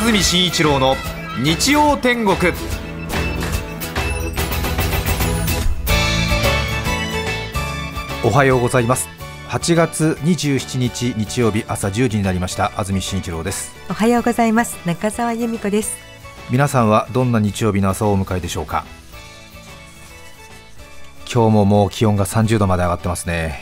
安住紳一郎の日曜天国。おはようございます。8月27日日曜日朝10時になりました。安住紳一郎です。 おはようございます。中澤由美子です。 皆さんはどんな日曜日の朝をお迎えでしょうか。今日ももう気温が30度まで上がってますね。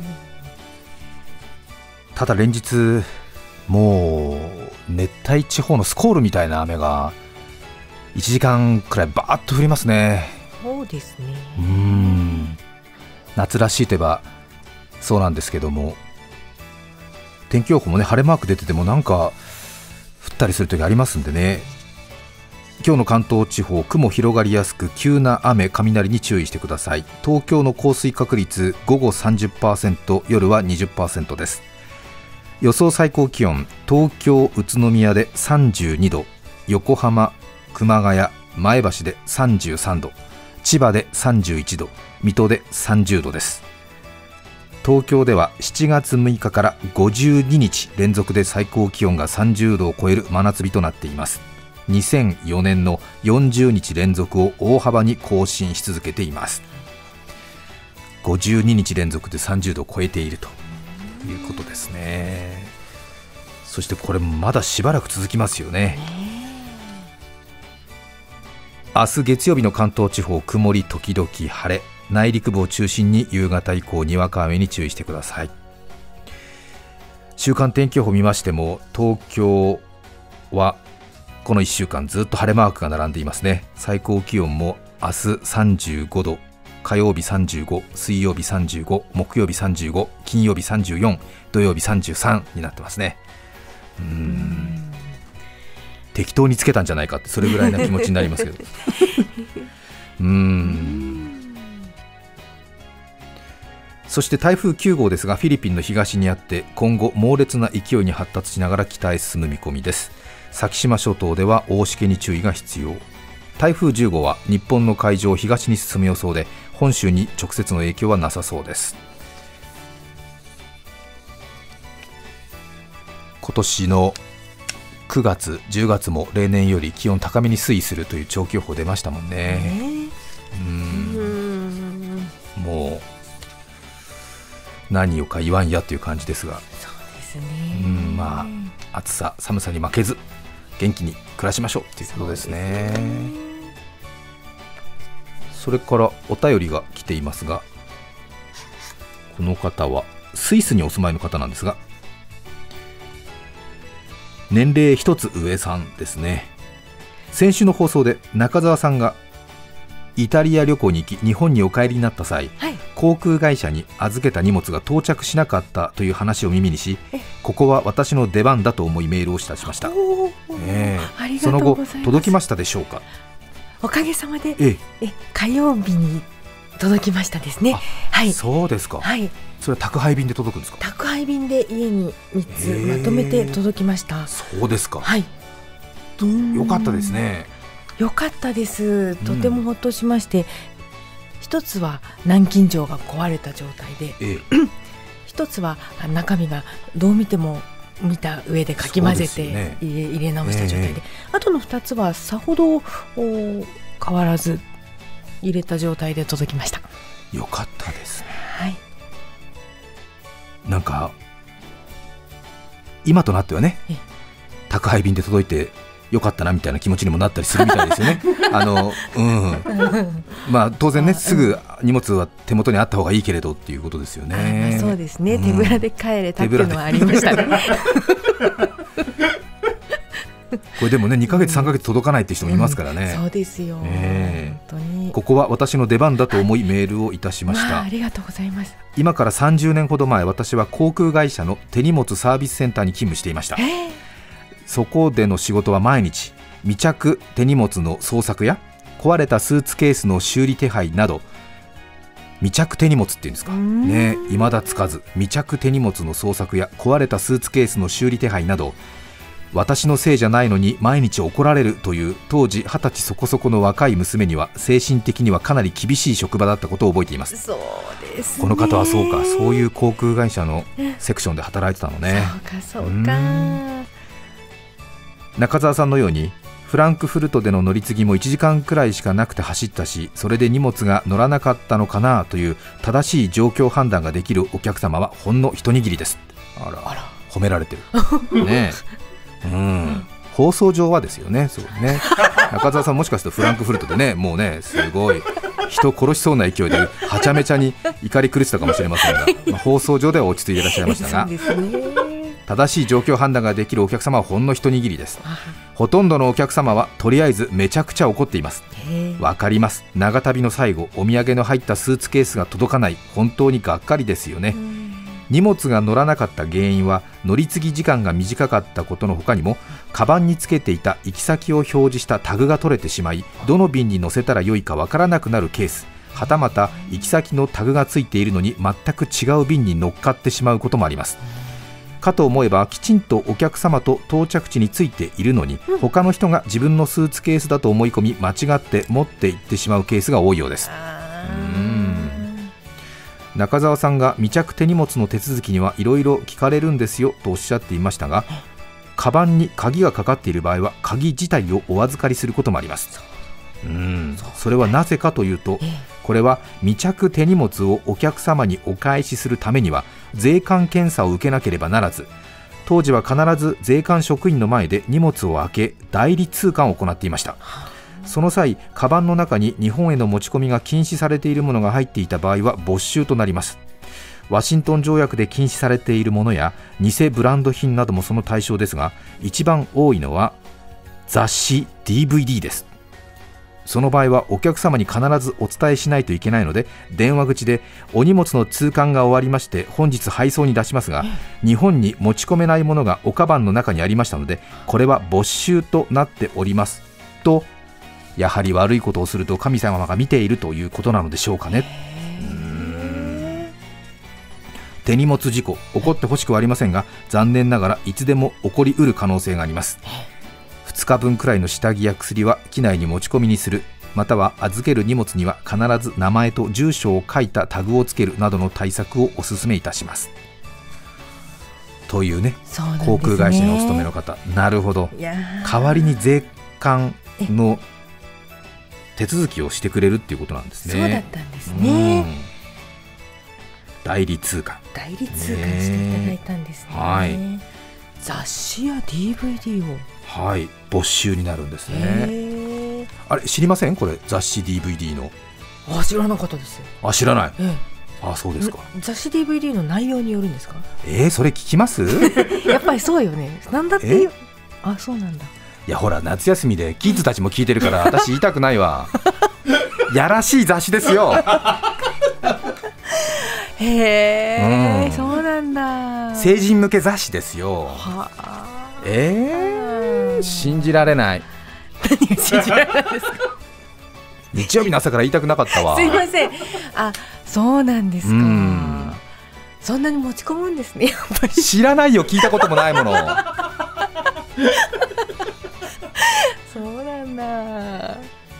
ただ連日もう熱帯地方のスコールみたいな雨が1時間くらいバーッと降りますね。 そうですね。 夏らしいといえばそうなんですけども、天気予報もね、晴れマーク出ててもなんか降ったりする時ありますんでね。今日の関東地方、雲広がりやすく急な雨雷に注意してください。東京の降水確率午後 30%、 夜は 20% です。予想最高気温、東京宇都宮で32度、横浜熊谷前橋で33度、千葉で31度、水戸で30度です。東京では7月6日から52日連続で最高気温が30度を超える真夏日となっています。2004年の40日連続を大幅に更新し続けています。52日連続で30度を超えているということですね。そしてこれもまだしばらく続きますよね。明日月曜日の関東地方、曇り時々晴れ、内陸部を中心に夕方以降にわか雨に注意してください。週間天気予報を見ましても、東京はこの1週間ずっと晴れマークが並んでいますね。最高気温も明日35度、火曜日35、水曜日35、木曜日35、金曜日34、土曜日33になってますね。適当につけたんじゃないかって、それぐらいな気持ちになりますけどそして台風9号ですが、フィリピンの東にあって今後猛烈な勢いに発達しながら北へ進む見込みです。先島諸島では大しけに注意が必要。台風10号は日本の海上を東に進む予想で、本州に直接の影響はなさそうです。今年の9月10月も例年より気温高めに推移するという長期予報出ましたもんね。もう何をか言わんやという感じですが、 そうですね。 まあ暑さ寒さに負けず元気に暮らしましょうということですね。それからお便りが来ていますが、この方はスイスにお住まいの方なんですが、年齢一つ上さんですね。先週の放送で中澤さんがイタリア旅行に行き日本にお帰りになった際、航空会社に預けた荷物が到着しなかったという話を耳にし、ここは私の出番だと思いメールをいたしました。その後届きましたでしょうか。 おかげさまで、火曜日に届きましたですね。 そうですか。それは宅配便で届くんですか。 宅配便で家に3つまとめて届きました。 そうですか。よかったですね。 よかったです。とてもほっとしまして、一つは南京錠が壊れた状態で、一つは中身がどう見ても見た上でかき混ぜて入れ直した状態で、あとの2つはさほど変わらず入れた状態で届きました。 よかったですね。なんか今となってはね、宅配便で届いてよかったなみたいな気持ちにもなったりするみたいですよね。当然ね、すぐ荷物は手元にあった方がいいけれどっていうことですよね。 そうですね。手ぶらで帰れたっていうのはありましたね。 これでもね、2ヶ月3ヶ月届かないって人もいますからね。 そうですよ、本当に。 ここは私の出番だと思いメールをいたしました。 ありがとうございます。 今から30年ほど前、私は航空会社の手荷物サービスセンターに勤務していました。そこでの仕事は毎日未着手荷物の捜索や壊れたスーツケースの修理手配など、未着手荷物っていうんですかね、未だつかず未着手荷物の捜索や壊れたスーツケースの修理手配など、私のせいじゃないのに毎日怒られるという当時20歳そこそこの若い娘には精神的にはかなり厳しい職場だったことを覚えています。 そうですね。 この方はそうか、そういう航空会社のセクションで働いてたのね。 そうかそうか。 中澤さんのようにフランクフルトでの乗り継ぎも1時間くらいしかなくて走ったし、それで荷物が乗らなかったのかなという正しい状況判断ができるお客様はほんの一握りです。あら褒められてるねえ、放送上はですよね。そうね中澤さんもしかするとフランクフルトでね、もうねすごい人殺しそうな勢いではちゃめちゃに怒り狂ってたかもしれませんが、放送上では落ち着いていらっしゃいましたがそうですね、 正しい状況判断ができるお客様はほんの一握りです。ほとんどのお客様はとりあえずめちゃくちゃ怒っています。わかります。長旅の最後、お土産の入ったスーツケースが届かない、本当にがっかりですよね。荷物が乗らなかった原因は乗り継ぎ時間が短かったことの他にも、カバンにつけていた行き先を表示したタグが取れてしまい、どの便に乗せたらよいかわからなくなるケース、はたまた行き先のタグがついているのに全く違う便に乗っかってしまうこともあります。かと思えばきちんとお客様と到着地についているのに、他の人が自分のスーツケースだと思い込み間違って持って行ってしまうケースが多いようです。中澤さんが未着手荷物の手続きにはいろいろ聞かれるんですよとおっしゃっていましたが、カバンに鍵がかかっている場合は鍵自体をお預かりすることもあります。それはなぜかというと、これは未着手荷物をお客様にお返しするためには税関検査を受けなければならず、当時は必ず税関職員の前で荷物を開け代理通関を行っていました。その際、カバンの中に日本への持ち込みが禁止されているものが入っていた場合は没収となります。ワシントン条約で禁止されているものや偽ブランド品などもその対象ですが、一番多いのは雑誌 DVD です。その場合はお客様に必ずお伝えしないといけないので、電話口でお荷物の通関が終わりまして本日配送に出しますが、日本に持ち込めないものがおカバンの中にありましたので、これは没収となっておりますと、やはり悪いことをすると神様が見ているということなのでしょうかね。手荷物事故、起こってほしくはありませんが、残念ながらいつでも起こりうる可能性があります。2日分くらいの下着や薬は機内に持ち込みにする、または預ける荷物には必ず名前と住所を書いたタグをつけるなどの対策をお勧めいたします。というね、航空会社にお勤めの方、なるほど、代わりに税関の手続きをしてくれるっていうことなんですね。 そうだったんですね。 代理通関していただいたんですね。 はい、 雑誌や DVD を、 はい、没収になるんですね。あれ知りません？これ雑誌 DVD の。 知らなかったですよ。 知らない。そうですか。 雑誌 DVD の内容によるんですか？ それ聞きますやっぱりそうよね。なんだっていう。そうなんだ。 いやほら、夏休みでキッズたちも聞いてるから私言いたくないわやらしい雑誌ですよそうなんだ。 成人向け雑誌ですよ。信じられない。 何が信じられないですか？ 日曜日の朝から言いたくなかったわ。 すいません。そうなんですか。そんなに持ち込むんですね。やっぱり知らないよ、聞いたこともないものそうなんだ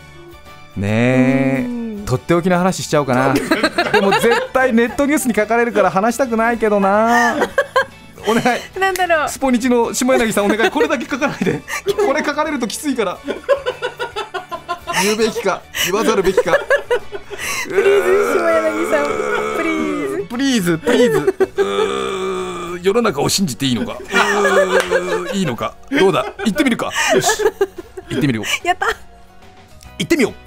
ねえ、とっておきの話しちゃおうかなでも絶対ネットニュースに書かれるから話したくないけどなお願い。 なんだろう。 スポニチの下柳さんお願い。これだけ書かないでこれ書かれるときついから言うべきか言わざるべきかプリーズ下柳さん、 プリーズ世の中を信じていいのかいいのか、どうだ、行ってみるか。よし、行ってみるよ。 やった、 行ってみよ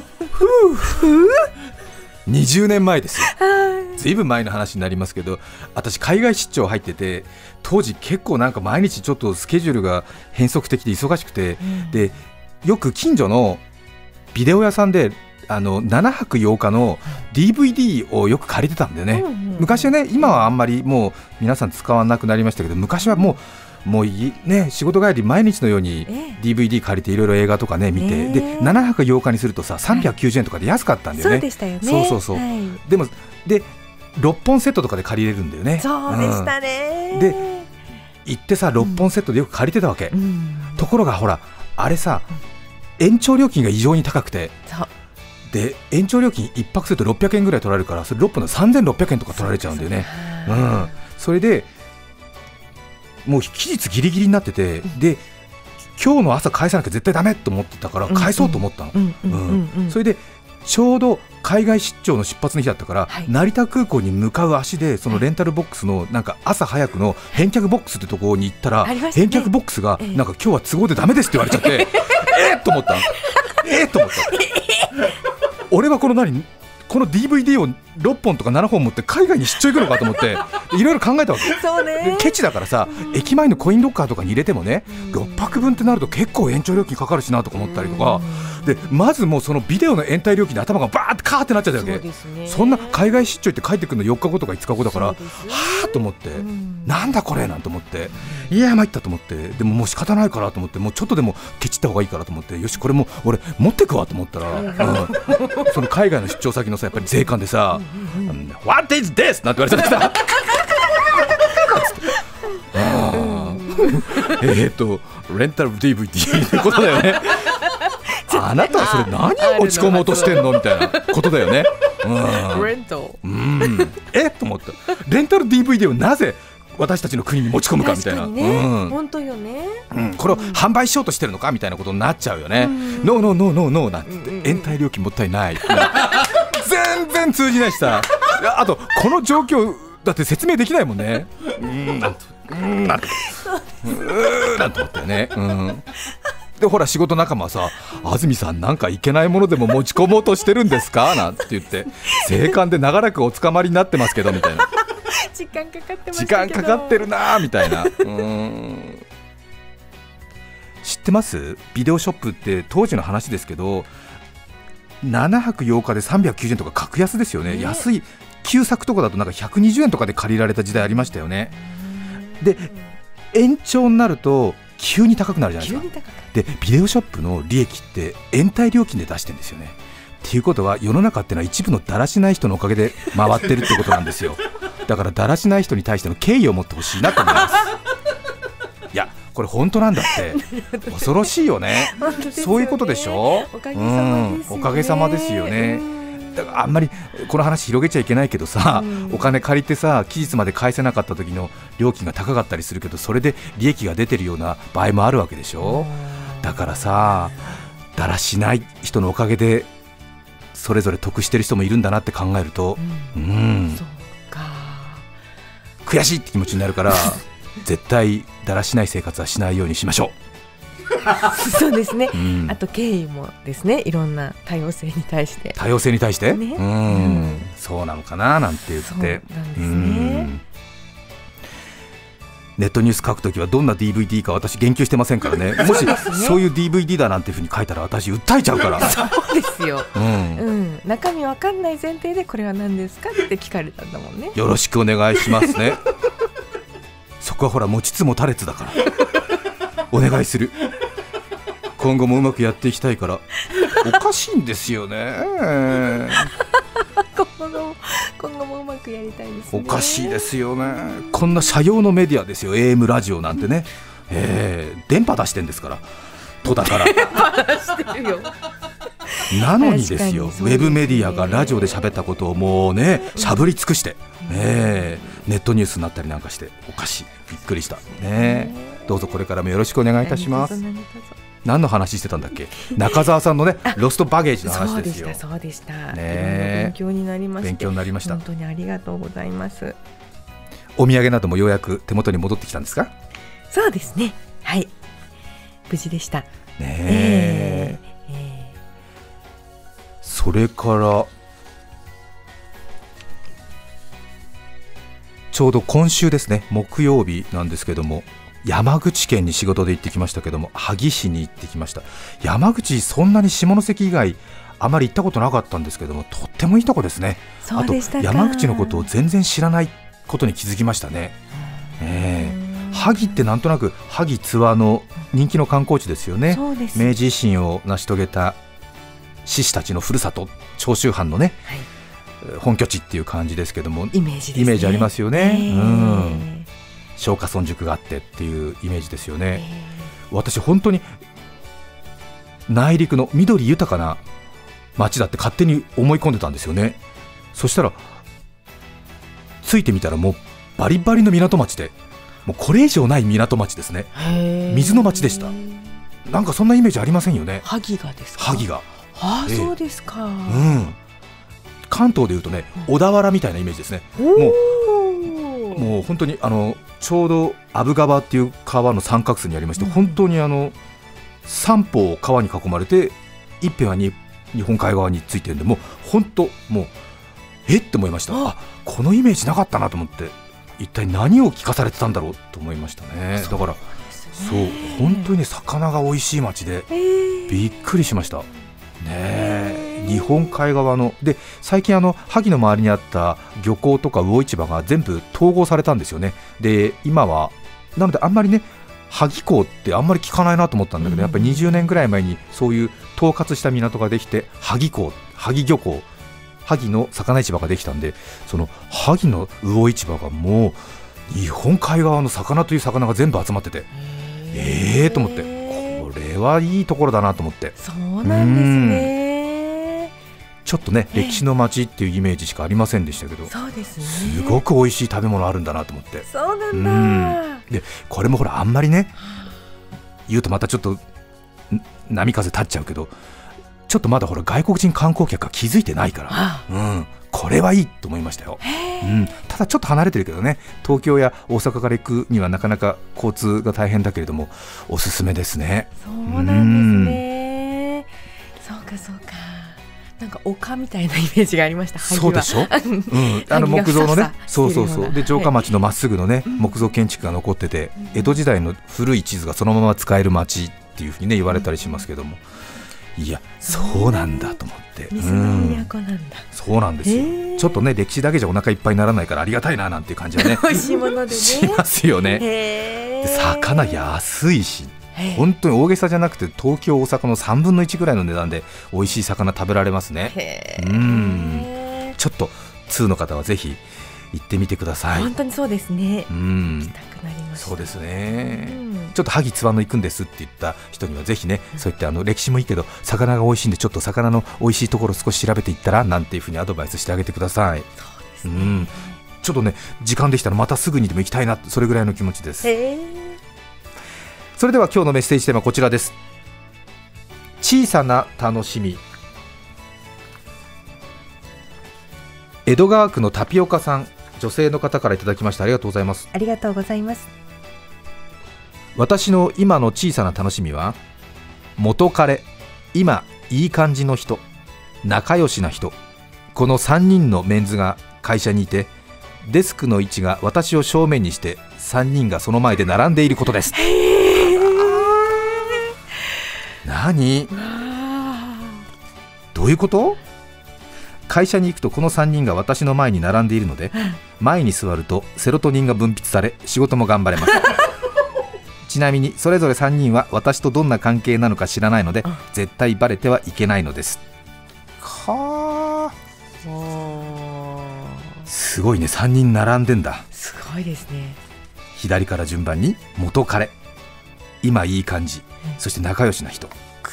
う20年前ですよ。ずいぶん前の話になりますけど、私海外出張入ってて、当時結構なんか毎日ちょっとスケジュールが変則的で忙しくて、でよく近所のビデオ屋さんで7泊8日の DVD をよく借りてたんだよね。昔はね、今はあんまりもう皆さん使わなくなりましたけど、昔はもうね、仕事帰り毎日のように DVD 借りていろいろ映画とかね見て、で7泊8日にするとさ390円とかで安かったんだよね。 そうでしたよね。 そう、でも6本セットとかで借りれるんだよね。 そうでしたね。 で行ってさ6本セットでよく借りてたわけ。ところがほらあれさ、延長料金が異常に高くて、で延長料金1泊すると600円ぐらい取られるから、それ6本で3600円とか取られちゃうんだよね。それでもう期日ギリギリになってて、で今日の朝返さなきゃ絶対ダメと思ってたから返そうと思ったの。それでちょうど海外出張の出発の日だったから、はい、成田空港に向かう足でそのレンタルボックスのなんか朝早くの返却ボックスってところに行ったら、ね、返却ボックスがなんか今日は都合でダメですって言われちゃってと思った俺はこのDVD を6本とか7本持って海外に出張行くのかと思っていろいろ考えたわけ。 そうね、 ケチだからさ、駅前のコインロッカーとかに入れてもね、6泊分ってなると結構延長料金かかるしなとか思ったりとかで、まずもうそのビデオの延滞料金で頭がバーってカーってなっちゃったわけ。 そんな海外出張行って帰ってくるの4日後とか5日後だから、はぁと思って、なんだこれなんて思って、いや参ったと思って、でももう仕方ないからと思って、もうちょっとでもケチった方がいいからと思って、よしこれも俺持ってくわと思ったら、その海外の出張先のさやっぱり税関でさWhat is this? なんて言われちゃってさレンタル DVD ってことだよねあなたはそれ何を持ち込もうとしてんのみたいなことだよね。 レンタルと思った。レンタル DVD をなぜ私たちの国に持ち込むかみたいな、 本当よね、 これを販売しようとしてるのかみたいなことになっちゃうよね。ノーノーノーノーノーなんて言って、延滞料金もったいない全然通じないしさ、あとこの状況だって説明できないもんね。なんて思ったよね。でほら仕事仲間はさ、安住さんなんかいけないものでも持ち込もうとしてるんですかなんて言って、税関で長らくお捕まりになってますけどみたいな時間かかってましたけど、 時間かかってるなみたいな知ってます？ビデオショップって当時の話ですけど7泊8日で390円とか格安ですよね。安い旧作とかだとなんか120円とかで借りられた時代ありましたよね。で延長になると急に高くなるじゃないですか。でビデオショップの利益って延滞料金で出してるんですよね。っていうことは世の中ってのは一部のだらしない人のおかげで回ってるってことなんですよ。だからだらしない人に対しての敬意を持ってほしいなと思いますいやこれ本当なんだって恐ろしいよねそういうことでしょ。 おかげさまですよね。 おかげさまですよね。だからあんまりこの話広げちゃいけないけどさ、お金借りてさ期日まで返せなかった時の料金が高かったりするけど、それで利益が出てるような場合もあるわけでしょ。だからさだらしない人のおかげでそれぞれ得してる人もいるんだなって考えると、そうか悔しいって気持ちになるから絶対だらしない生活はしないようにしましょうそうですね、あと敬意もですね、いろんな多様性に対して、 ね、そうなのかななんて言って。そうなんですね。ネットニュース書くときはどんな DVD か私言及してませんからね。もしそういう DVD だなんていうふうに書いたら私訴えちゃうからそうですよ、中身わかんない前提でこれは何ですかって聞かれたんだもんね。 よろしくお願いしますねそこはほら持ちつ持たれつだからお願いする。今後もうまくやっていきたいからおかしいんですよね今後もうまくやりたいですね。 おかしいですよね。こんな社用のメディアですよ AM ラジオなんてね、電波出してんですから都だからなのにですよ、ウェブメディアがラジオで喋ったことをもうねしゃぶり尽くして、ネットニュースになったりなんかしておかしい、びっくりしたね。どうぞこれからもよろしくお願いいたします。何の話してたんだっけ中澤さんのねロストバゲージの話ですよ。 そうでした、勉強になりまして、 勉強になりました。 本当にありがとうございます。 お土産などもようやく手元に戻ってきたんですか？ そうですね、はい、無事でしたね。それからちょうど今週ですね、木曜日なんですけども、山口県に仕事で行ってきましたけども、萩市に行ってきました。山口、そんなに下関以外あまり行ったことなかったんですけども、とってもいいとこですね。あと山口のことを全然知らないことに気づきましたね。萩ってなんとなく萩津和の人気の観光地ですよね。明治維新を成し遂げた志士たちのふるさと、長州藩のね、本拠地っていう感じですけども、イメージありますよね。松下村塾があってっていうイメージですよね。私本当に内陸の緑豊かな町だって勝手に思い込んでたんですよね。そしたら着いてみたらもうバリバリの港町で、もうこれ以上ない港町ですね。水の町でした。 なんかそんなイメージありませんよね。 萩がですか。 萩が、 そうですか。 関東でいうとね、小田原みたいなイメージですね。もう本当にちょうど阿武川っていう川の三角州にありまして、本当に三方川に囲まれて、一辺は日本海側についてるんで、もう本当もうって思いました。このイメージなかったなと思って、一体何を聞かされてたんだろうと思いましたね。だからそう本当にね、魚が美味しい町でびっくりしましたね。日本海側ので、最近萩の周りにあった漁港とか魚市場が全部統合されたんですよね。で今はなのであんまりね、萩港ってあんまり聞かないなと思ったんだけど、やっぱり20年ぐらい前にそういう統括した港ができて、萩港、萩漁港、萩の魚市場ができたんで、その萩の魚市場がもう日本海側の魚という魚が全部集まってて、と思って、これはいいところだなと思って。 そうなんですね。 ちょっとね、歴史の街っていうイメージしかありませんでしたけど、 そうですね、 すごく美味しい食べ物あるんだなと思って。 そうなんだ。 でこれもほら、あんまりね言うとまたちょっと波風立っちゃうけど、ちょっとまだほら外国人観光客が気づいてないから、これはいいと思いましたよ。ただちょっと離れてるけどね、東京や大阪から行くにはなかなか交通が大変だけれども、おすすめですね。 そうなんですね。そうかそうか。なんか丘みたいなイメージがありました。 そうでしょ、木造のね、そうで城下町のまっすぐのね、木造建築が残ってて、江戸時代の古い地図がそのまま使える町っていうふうにね言われたりしますけども、いやそうなんだと思って、 水の都なんだ。 そうなんですよ。ちょっとね歴史だけじゃお腹いっぱいにならないからありがたいななんていう感じはね美味しいものでねしますよね。で魚安いし、本当に大げさじゃなくて、東京大阪の3分の1ぐらいの値段で美味しい魚食べられますね。ちょっと通の方はぜひ行ってみてください。 本当にそうですね。行きたくなりました。 そうですね。ちょっと萩津和野行くんですって言った人にはぜひね、そういった歴史もいいけど魚が美味しいんで、ちょっと魚の美味しいところを少し調べていったらなんていうふうにアドバイスしてあげてください。 そうですね。 ちょっとね時間できたらまたすぐにでも行きたいな、それぐらいの気持ちです。それでは今日のメッセージテーマはこちらです。小さな楽しみ。江戸川区のタピオカさん、女性の方からいただきました。ありがとうございます。 ありがとうございます。 私の今の小さな楽しみは、元彼、今いい感じの人、仲良しな人、この3人のメンズが会社にいて、デスクの位置が私を正面にして3人がその前で並んでいることです。何？どういうこと？会社に行くとこの3人が私の前に並んでいるので、前に座るとセロトニンが分泌され仕事も頑張れますちなみにそれぞれ3人は私とどんな関係なのか知らないので、絶対バレてはいけないのです。すごいね、3人並んでんだ。 すごいですね。 左から順番に元彼、今いい感じ、そして仲良しな人。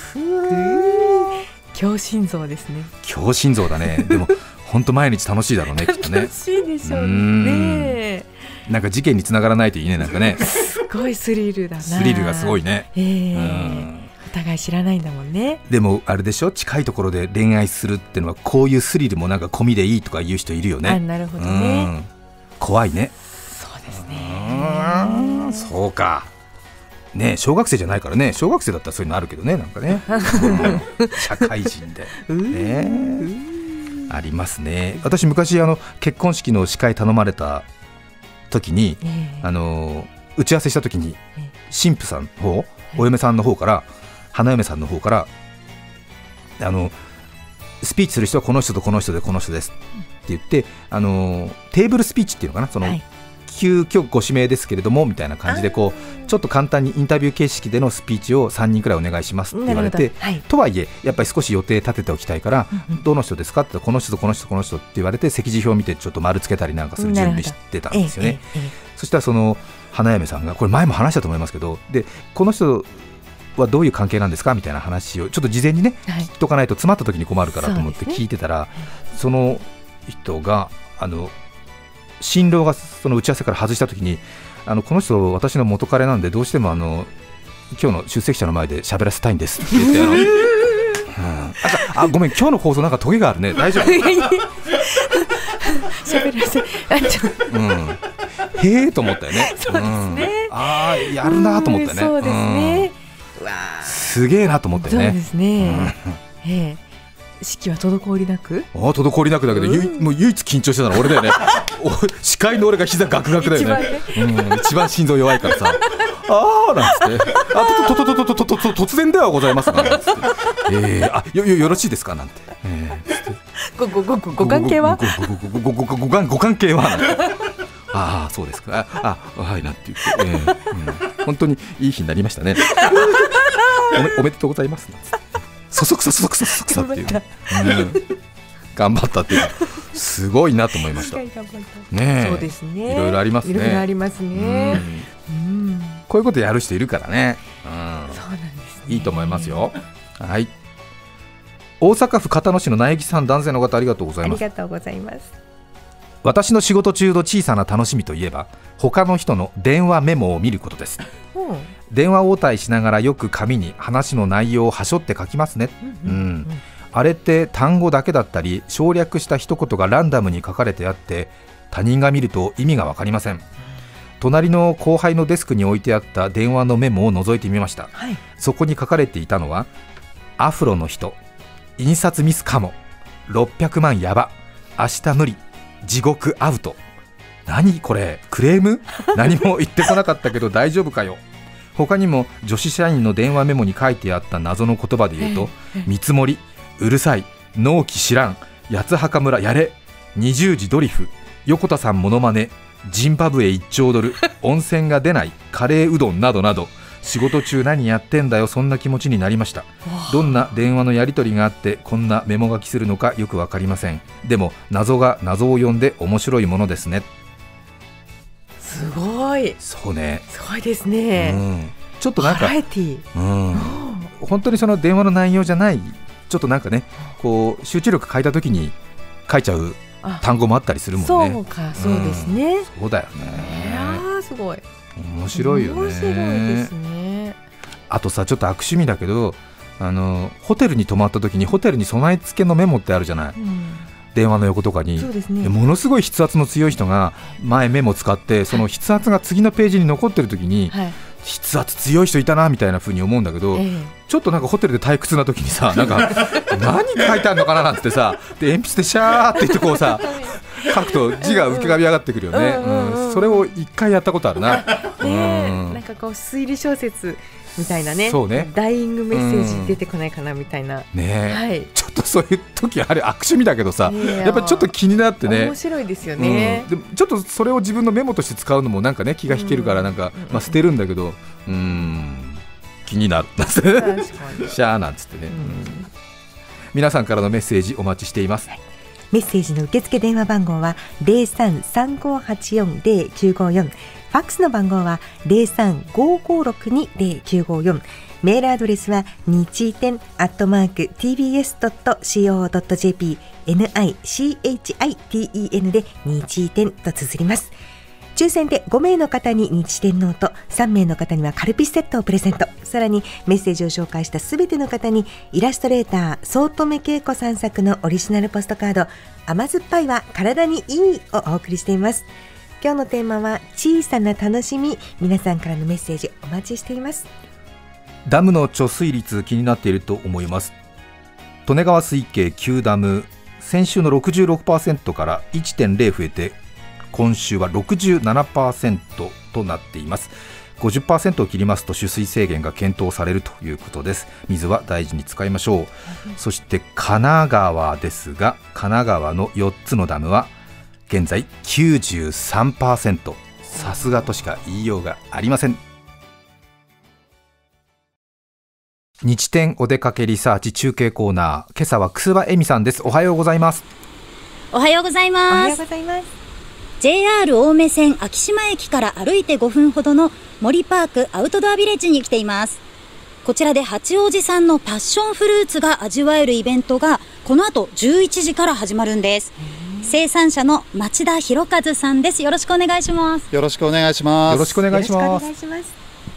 強心臓ですね。 強心臓だね。でも本当毎日楽しいだろうねきっとね。 楽しいでしょうね。 なんか事件につながらないといいね。なんかねすごいスリルだな。 スリルがすごいね。 お互い知らないんだもんね。 でもあれでしょ、近いところで恋愛するってのはこういうスリルもなんか込みでいいとか言う人いるよね。 なるほどね。 怖いね。 そうですね。 そうかね、小学生じゃないからね。小学生だったらそういうのあるけどね、なんかね社会人で、ありますね。私昔結婚式の司会頼まれた時に、打ち合わせした時に新婦さんの方、お嫁さんの方から、花嫁さんの方からスピーチする人はこの人とこの人でこの人ですって言って、テーブルスピーチっていうのかな、その、急遽ご指名ですけれどもみたいな感じで、こうちょっと簡単にインタビュー形式でのスピーチを3人くらいお願いしますって言われて、とはいえやっぱり少し予定立てておきたいから、どの人ですかって、この人とこの人とこの人って言われて、席次表を見てちょっと丸つけたりなんかする準備してたんですよね。そしたらその花嫁さんが、これ前も話したと思いますけど、でこの人はどういう関係なんですかみたいな話をちょっと事前にね、聞いとかないと詰まった時に困るからと思って聞いてたら、その人が新郎がその打ち合わせから外した時に、この人私の元彼なんでどうしても今日の出席者の前で喋らせたいんですって言ってごめん今日の放送なんかトゲがあるね大丈夫喋らせへーと思ったよね。 そうですね、 やるなと思ったよね。 そうですね、 すげえなと思ったよね。 そうですね、式は滞りなく滞りなくだけど、もう唯一緊張してたのは俺だよね司会の俺が膝ガクガクだよね。一番心臓弱いからさなんつって突然ではございますがなんつってよろしいですかなんてご関係はご関係はそうですかはいなんて言って、本当にいい日になりましたねおめでとうございますなんつってそそくさっていう、頑張ったっていうすごいなと思いましたね。 そうですね、 いろいろありますね。 いろいろありますね。 こういうことやる人いるからね。 そうなんですね。 いいと思いますよ。はい。大阪府交野市の苗木さん、男性の方、ありがとうございます。 ありがとうございます。 私の仕事中の小さな楽しみといえば、他の人の電話メモを見ることです。電話応対しながらよく紙に話の内容をはしょって書きますね。あれって単語だけだったり省略した一言がランダムに書かれてあって、他人が見ると意味が分かりません。隣の後輩のデスクに置いてあった電話のメモを覗いてみました、そこに書かれていたのは、アフロの人、印刷ミスかも、600万やば、明日無理、地獄アウト。何これ、クレーム？何も言ってこなかったけど大丈夫かよ。他にも女子社員の電話メモに書いてあった謎の言葉で言うと、見積もり、うるさい、納期知らん、八つ墓村やれ、20時ドリフ、横田さんモノマネ、ジンバブエ1兆ドル、温泉が出ない、カレーうどんなどなど、仕事中何やってんだよ、そんな気持ちになりました。どんな電話のやり取りがあってこんなメモ書きするのかよく分かりません。でも謎が謎を呼んで面白いものですね。 すごい。 そうね、 すごいですね。 ちょっとなんかバラエティー、 本当にその電話の内容じゃない、ちょっとなんかね、こう集中力変えた時に書いちゃう単語もあったりするもんね。そうか、そうですね、そうだよね。 すごい面白いよね。 面白いですね。あとさ、ちょっと悪趣味だけど、ホテルに泊まった時にホテルに備え付けのメモってあるじゃない、電話の横とかに。そうですね、ものすごい筆圧の強い人が前メモ使って、その筆圧が次のページに残ってる時に、筆圧強い人いたなみたいな風に思うんだけど、ちょっとなんかホテルで退屈な時にさ、なんか何書いてあるのかななんてさ、で鉛筆でシャーって言ってこうさ書くと字が浮かび上がってくるよね。それを一回やったことあるな。 なんかこう推理小説みたいなね、ダイイングメッセージ出てこないかなみたいな、ちょっとそういう時あれ悪趣味だけどさ、やっぱりちょっと気になってね、 面白いですよね。 でもちょっとそれを自分のメモとして使うのもなんかね、気が引けるから、なんか捨てるんだけど、気になるシャーなんつってね。皆さんからのメッセージお待ちしています。 メッセージの受付電話番号は 03-3584-0954、ファックスの番号は 03-5562-0954、メールアドレスは日天@tbs.co.jp、 NICHITEN で日天と綴ります。抽選で5名の方に日天ノート、3名の方にはカルピスセットをプレゼント。さらにメッセージを紹介したすべての方にイラストレーター早乙女恵子さん作のオリジナルポストカード、甘酸っぱいは体にいいをお送りしています。今日のテーマは小さな楽しみ。皆さんからのメッセージお待ちしています。 ダムの貯水率気になっていると思います。利根川水系9ダム、先週の 66% から 1.0 増えて今週は 67% となっています。 50% を切りますと取水制限が検討されるということです。水は大事に使いましょう。そして神奈川ですが、神奈川の4つのダムは現在 93%、 さすがとしか言いようがありません。日天お出かけリサーチ中継コーナー、今朝は楠葉恵美さんです。おはようございます。 おはようございます。 おはようございます。 JR 青梅線昭島駅から歩いて5分ほどの森パークアウトドアビレッジに来ています。こちらで八王子産のパッションフルーツが味わえるイベントがこの後11時から始まるんです。生産者の町田博和さんです。よろしくお願いします。 よろしくお願いします。 よろしくお願いします。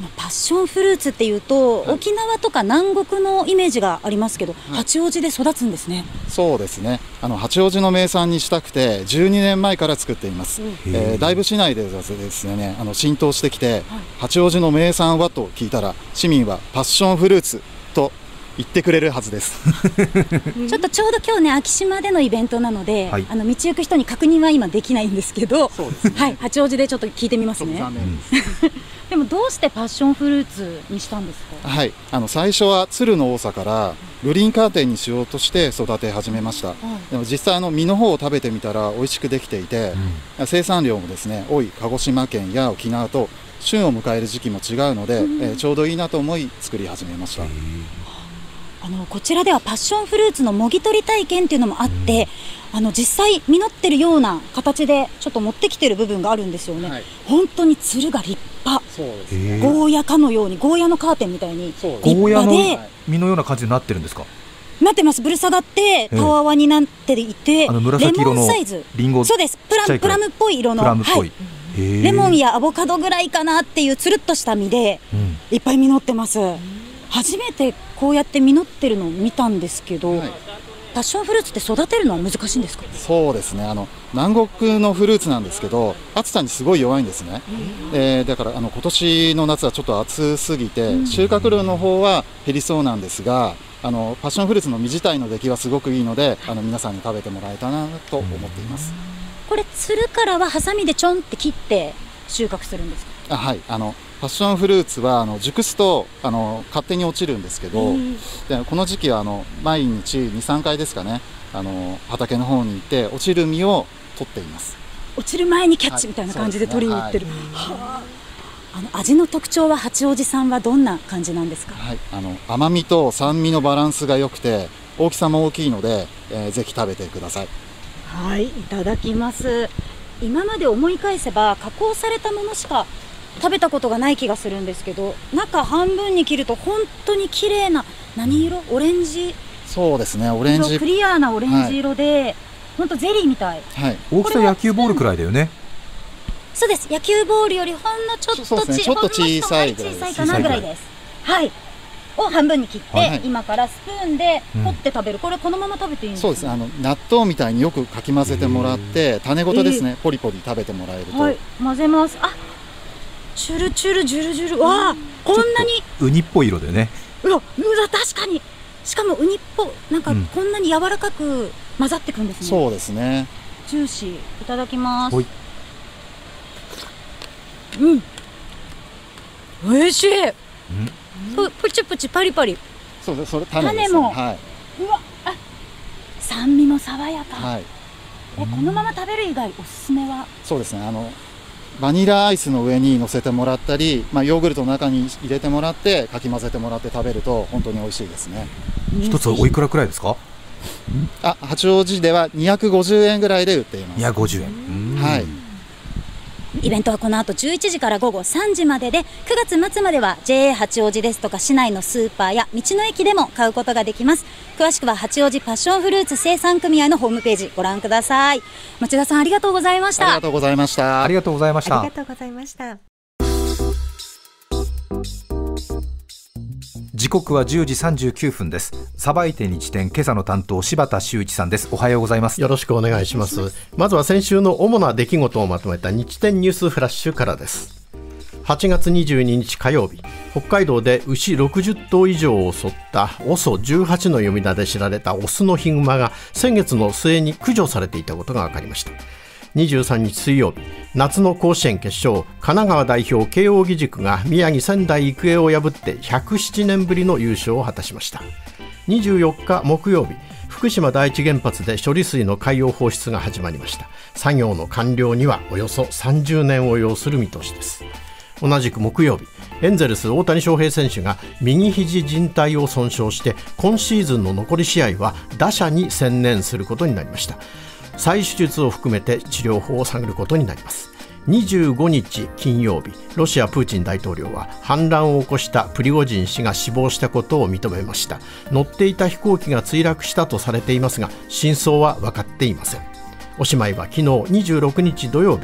このパッションフルーツっていうと、沖縄とか南国のイメージがありますけど、八王子で育つんですね。 そうですね、八王子の名産にしたくて12年前から作っています。だいぶ市内でですね、浸透してきて、八王子の名産はと聞いたら、市民はパッションフルーツと言ってくれるはずですちょっとちょうど今日ね、昭島でのイベントなので、道行く人に確認は今できないんですけど、 そうですね、 はい、八王子でちょっと聞いてみますね。 残念ですでもどうしてパッションフルーツにしたんですか？ はい、最初は鶴の多さからグリーンカーテンにしようとして育て始めました。でも実際実の方を食べてみたら美味しくできていて、生産量もですね多い鹿児島県や沖縄と旬を迎える時期も違うので、ちょうどいいなと思い作り始めました。 こちらではパッションフルーツのもぎ取り体験っていうのもあって、実際実ってるような形でちょっと持ってきてる部分があるんですよね。本当につるが立派。 そうですね、 ゴーヤかのように、ゴーヤのカーテンみたいに立派で、 ゴーヤの実のような感じになってるんですか？ なってます。ぶる下がってたわわになっていて、 紫色のリンゴ、 そうです、プラムっぽい色の、レモンやアボカドぐらいかなっていうつるっとした実で、いっぱい実ってます。初めてこうやって実ってるのを見たんですけど、パッションフルーツって育てるのは難しいんですか？ そうですね、南国のフルーツなんですけど、暑さにすごい弱いんですね。だから今年の夏はちょっと暑すぎて、収穫量の方は減りそうなんですが、パッションフルーツの実自体の出来はすごくいいので、皆さんに食べてもらえたなと思っています。 これつるからはハサミでちょんって切って収穫するんですか？ はい、パッションフルーツは熟すと勝手に落ちるんですけど、でこの時期は毎日 2,3 回ですかね、畑の方に行って落ちる実を取っています。 落ちる前にキャッチみたいな感じで取りに行ってる。味の特徴は八王子産はどんな感じなんですか？ はい、甘みと酸味のバランスが良くて大きさも大きいので、ぜひ食べてください。 はい、いただきます。今まで思い返せば加工されたものしか食べたことがない気がするんですけど、中半分に切ると本当に綺麗な何色？オレンジ。 そうですね、オレンジ、 クリアなオレンジ色で、本当ゼリーみたい。 大きさ野球ボールくらいだよね。 そうです、野球ボールよりほんのちょっとちょっと小さいぐらいです。 小さいかなぐらいです。はい。を半分に切って、今からスプーンで取って食べる。これこのまま食べていいんですか？ そうです。納豆みたいによくかき混ぜてもらって、種ごとですね、ポリポリ食べてもらえると。 はい、混ぜます。あ、チュルチュルジュルジュル。わあ、こんなにウニっぽい色だよね。 うわ、確かに。しかもウニっぽ、なんかこんなに柔らかく混ざってくんですね。 そうですね。 ジューシー。いただきます。美味しい。プチプチパリパリ。 そうです、それ種ですね。 も、うわ、酸味も爽やか。このまま食べる以外おすすめは？そうですね、 バニラアイスの上に乗せてもらったり、ヨーグルトの中に入れてもらってかき混ぜてもらって食べると本当に美味しいですね。 一つおいくらくらいですか？ 八王子では250円ぐらいで売っています。 250円。 はい。 イベントはこの後11時から午後3時までで、9月末までは JA 八王子ですとか市内のスーパーや道の駅でも買うことができます。詳しくは八王子パッションフルーツ生産組合のホームページご覧ください。町田さん、ありがとうございました。 ありがとうございました。 ありがとうございました。 ありがとうございました。 時刻は10時39分です。さばいて日展、今朝の担当柴田修一さんです。おはようございます。 よろしくお願いします。まずは先週の主な出来事をまとめた日展ニュースフラッシュからです。8月22日火曜日、北海道で牛60頭以上を襲ったOSO18の呼び名で知られたオスのヒグマが先月の末に駆除されていたことが分かりました。23日水曜日、夏の甲子園決勝、神奈川代表慶応義塾が宮城仙台育英を破って107年ぶりの優勝を果たしました。24日木曜日、福島第一原発で処理水の海洋放出が始まりました。作業の完了にはおよそ30年を要する見通しです。同じく木曜日、エンゼルス大谷翔平選手が右肘靭帯を損傷して今シーズンの残り試合は打者に専念することになりました。再手術を含めて治療法を探ることになります。25日金曜日、ロシアプーチン大統領は反乱を起こしたプリゴジン氏が死亡したことを認めました。乗っていた飛行機が墜落したとされていますが、真相は分かっていません。おしまいは昨日26日土曜日、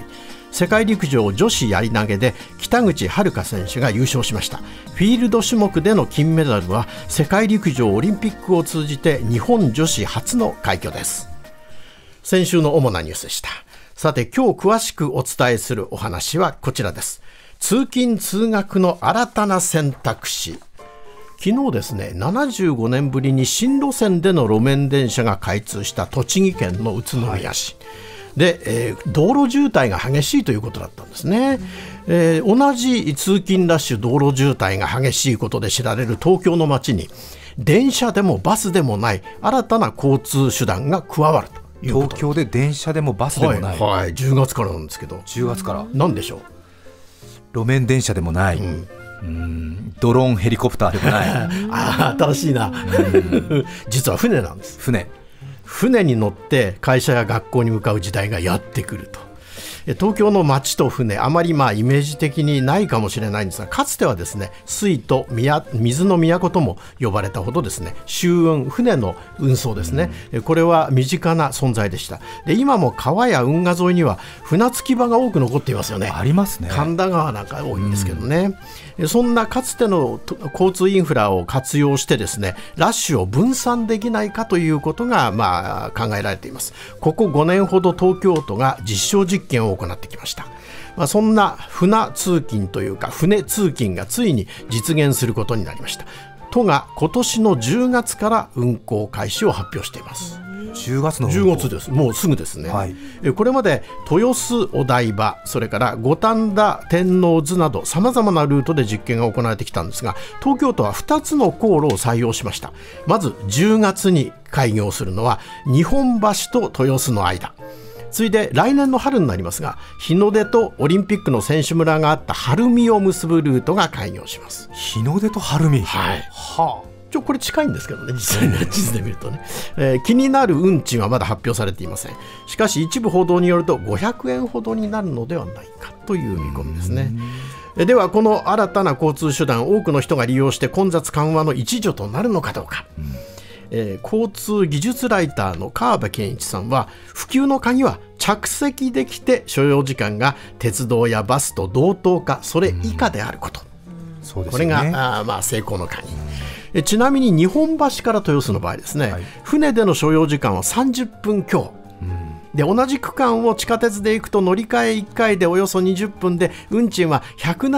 世界陸上女子やり投げで北口榛花選手が優勝しました。フィールド種目での金メダルは世界陸上オリンピックを通じて日本女子初の快挙です。先週の主なニュースでした。さて今日詳しくお伝えするお話はこちらです。通勤通学の新たな選択肢。昨日ですね、75年ぶりに新路線での路面電車が開通した栃木県の宇都宮市、で、道路渋滞が激しいということだったんですね。同じ通勤ラッシュ道路渋滞が激しいことで知られる東京の街に電車でもバスでもない新たな交通手段が加わるということ。 東京で電車でもバスでもない、 はい、10月からなんですけど。 10月から何でしょう。 路面電車でもない、ドローンヘリコプターでもない新しいな実は船なんです。船に乗って会社や学校に向かう時代がやってくると。東京の街と船、あまりイメージ的にないかもしれないんですが、かつてはですね、水と水の都とも呼ばれたほどですね、舟運、船の運送ですね、これは身近な存在でした。で今も川や運河沿いには船着き場が多く残っていますよね。 ありますね。 神田川なんか多いんですけどね、そんなかつての交通インフラを活用してですね、ラッシュを分散できないかということが考えられています。ここ5年ほど東京都が実証実験を行ってきました。そんな船通勤というか船通勤がついに実現することになりました。都が今年の10月から運行開始を発表しています。 10月の 10月です。もうすぐですね、これまで豊洲、お台場、それから五反田、天王洲などさまざまなルートで実験が行われてきたんですが、東京都は2つの航路を採用しました。まず10月に開業するのは日本橋と豊洲の間、次いで来年の春になりますが、日の出とオリンピックの選手村があった晴海を結ぶルートが開業します。 日の出と晴海、 これ近いんですけどね、実際の地図で見るとね、気になる運賃はまだ発表されていません。しかし一部報道によると500円ほどになるのではないかという見込みですね。ではこの新たな交通手段、多くの人が利用して混雑緩和の一助となるのかどうか。交通技術ライターの川辺健一さんは、普及の鍵は着席できて所要時間が鉄道やバスと同等かそれ以下であること、 そうですね、 これが成功の鍵。ちなみに日本橋から豊洲の場合ですね、船での所要時間は30分強で、同じ区間を地下鉄で行くと乗り換え1回でおよそ20分で運賃は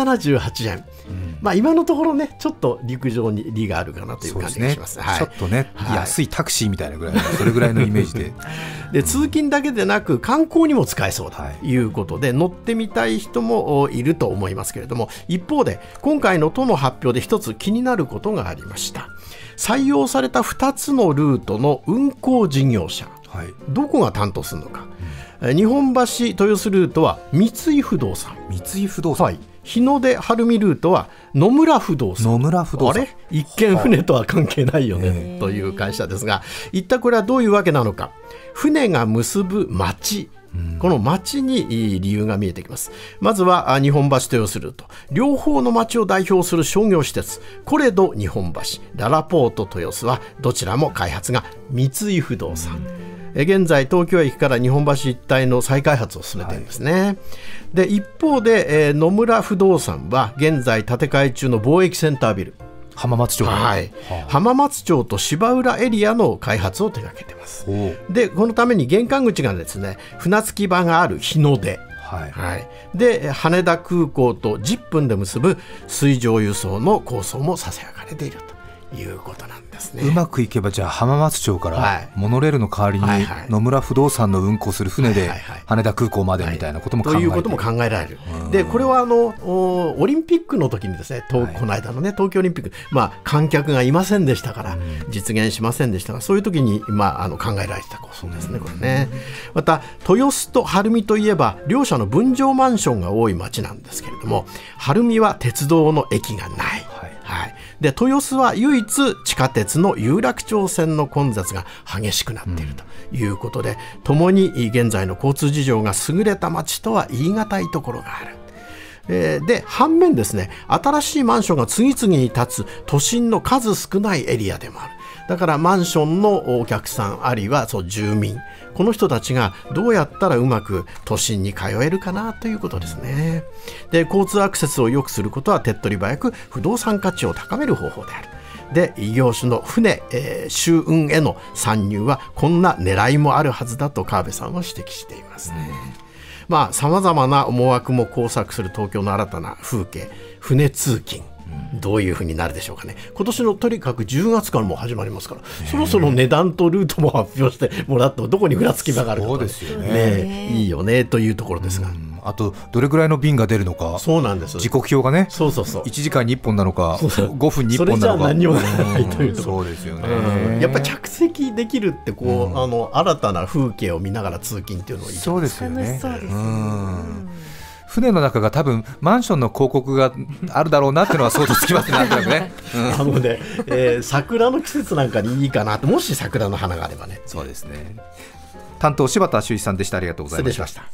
178円、今のところね、ちょっと陸上に利があるかなという感じがします。 ちょっとね、安いタクシーみたいなぐらいのそれぐらいのイメージでで通勤だけでなく観光にも使えそうだということで、乗ってみたい人もいると思いますけれども、一方で今回の都の発表で一つ気になることがありました。採用された2つのルートの運行事業者、どこが担当するのか。日本橋豊洲ルートは三井不動産、日の出晴海ルートは野村不動産。あれ、一見船とは関係ないよねという会社ですが、一体これはどういうわけなのか。船が結ぶ町、この町に理由が見えてきます。まずは日本橋豊洲ルート、両方の町を代表する商業施設コレド日本橋、ララポート豊洲はどちらも開発が三井不動産。現在東京駅から日本橋一帯の再開発を進めているんですね。で一方で、野村不動産は現在建て替え中の貿易センタービル、 浜松町、 浜松町と芝浦エリアの開発を手掛けています。でこのために玄関口がですね、船着き場がある日の出、で羽田空港と10分で結ぶ水上輸送の構想もささやかれているということなんですね。 うまくいけばじゃあ浜松町からモノレールの代わりに野村不動産の運行する船で羽田空港までみたいなことも考えて、 ということも考えられる。でこれはオリンピックの時にですね、この間のね東京オリンピック、観客がいませんでしたから実現しませんでしたが、そういう時に考えられてた構想ですね、これね。また豊洲と晴海といえば両者の分譲マンションが多い町なんですけれども、晴海は鉄道の駅がない、で豊洲は唯一地下鉄の有楽町線の混雑が激しくなっているということで、共に現在の交通事情が優れた町とは言い難いところがある。で反面ですね、新しいマンションが次々に建つ都心の数少ないエリアでもある。 だからマンションのお客さんあるいは住民、この人たちがどうやったらうまく都心に通えるかなということですね。で、交通アクセスを良くすることは手っ取り早く不動産価値を高める方法である。で、異業種の船、舟運への参入はこんな狙いもあるはずだと川辺さんは指摘していますね。さまざまな思惑も交錯する東京の新たな風景、船通勤、どういう風になるでしょうかね。今年のとにかく10月からもう始まりますから、そろそろ値段とルートも発表してもらってもどこにふらつき場があるか、 そうですよね、 いいよねというところですが、 あとどれくらいの便が出るのか、 そうなんです、 時刻表がね、1時間に1本なのか5分に1本なのか、 それじゃ何にもないというところ、 そうですよね、 やっぱり着席できるって新たな風景を見ながら通勤っていうのはいい。 そうですよね。 楽しそうですね。 船の中が多分マンションの広告があるだろうなっていうのは想像つきますね。なんとなくね、 桜の季節なんかにいいかなって、もし桜の花があればね。 そうですね。担当柴田修一さんでした。ありがとうございました。 失礼しました。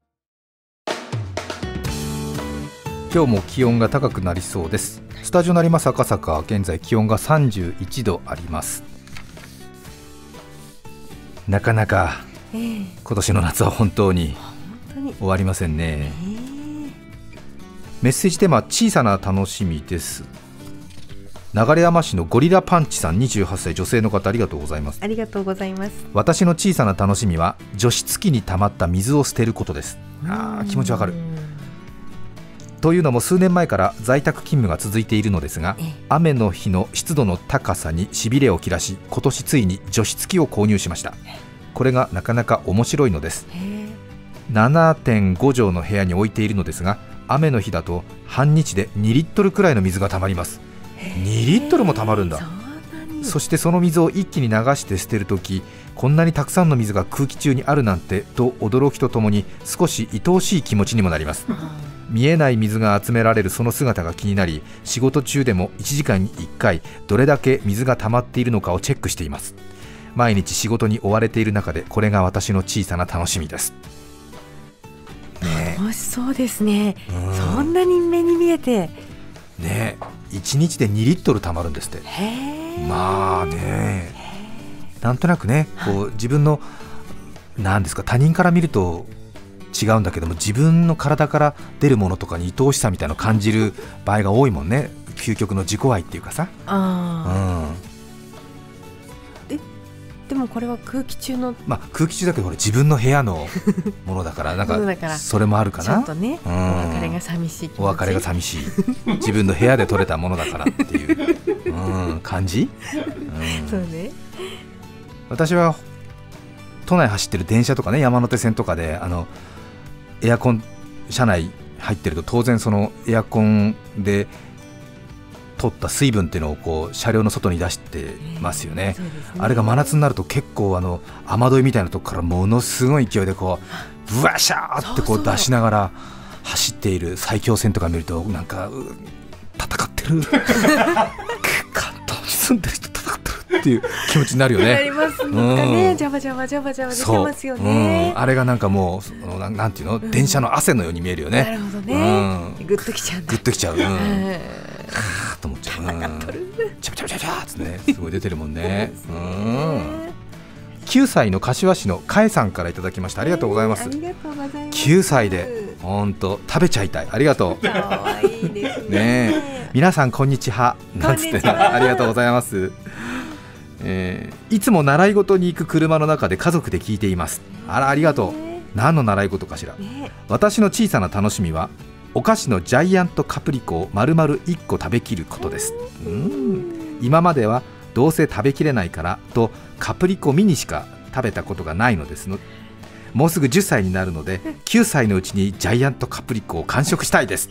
今日も気温が高くなりそうです。スタジオ成増赤坂、現在気温が31度あります。なかなか今年の夏は本当に終わりませんね。メッセージテーマは小さな楽しみです。流山市のゴリラパンチさん、28歳女性の方、ありがとうございます。 ありがとうございます。 私の小さな楽しみは除湿機に溜まった水を捨てることです。気持ちわかる。というのも数年前から在宅勤務が続いているのですが、雨の日の湿度の高さにしびれを切らし、今年ついに除湿機を購入しました。これがなかなか面白いのです。7.5 畳の部屋に置いているのですが、雨の日だと半日で2リットルくらいの水がたまります。2リットルもたまるんだ。そしてその水を一気に流して捨てるとき、こんなにたくさんの水が空気中にあるなんてと驚きとともに少し愛おしい気持ちにもなります。見えない水が集められるその姿が気になり、仕事中でも1時間に1回どれだけ水が溜まっているのかをチェックしています。毎日仕事に追われている中で、これが私の小さな楽しみです。 楽しそうですね。そんなに目に見えてね、1日で2リットル溜まるんですって。まあね、なんとなくね、自分のなんですか、他人から見ると違うんだけども、自分の体から出るものとかに愛おしさみたいなのを感じる場合が多いもんね。究極の自己愛っていうかさ。 でもこれは空気中の、 空気中だけどこれ自分の部屋のものだからなんかそれもあるかな。ちょっとね、お別れが寂しい気持ち。 お別れが寂しい自分の部屋で取れたものだからっていう感じ。 そうね。 私は都内走ってる電車とかね、山手線とかでエアコン車内入ってると、当然そのエアコンで取った水分っていうのを車両の外に出してますよね。あれが真夏になると結構雨どいみたいなとこからものすごい勢いでブワシャーって出しながら走っている埼京線とか見ると、なんか戦ってる関東に住んでる人戦ってるっていう気持ちになるよね。 なりますね。ジャバジャバジャバジャバ出てますよね。 あれがなんかもうなんていうの、電車の汗のように見えるよね。 なるほどね。グッときちゃう。 グッときちゃう。と思っちゃう。チャチャチャチャってね、すごい出てるもんね。9歳の柏市のかえさんからいただきました。ありがとうございます。9歳で本当食べちゃいたい。ありがとう。 かわいいですね。皆さんこんにちはなんつってありがとうございます。いつも習い事に行く車の中で家族で聞いています。ありがとう。何の習い事かしら。私の小さな楽しみはお菓子のジャイアントカプリコを丸々1個食べきることです。今まではどうせ食べきれないからとカプリコミニしか食べたことがないのですの。もうすぐ10歳になるので9歳のうちにジャイアントカプリコを完食したいです。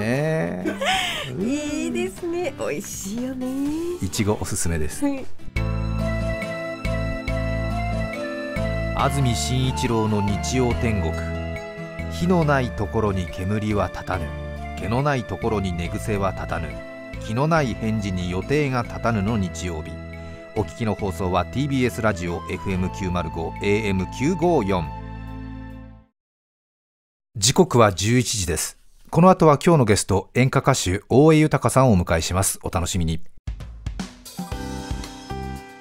いいですね。美味しいよね。 いちごおすすめです。安住紳一郎の日曜天国。火のないところに煙は立たぬ、毛のないところに寝癖は立たぬ、気のない返事に予定が立たぬの日曜日。お聞きの放送は TBS ラジオ FM905 AM954。 時刻は11時です。この後は今日のゲスト、演歌歌手大江裕さんをお迎えします。お楽しみに。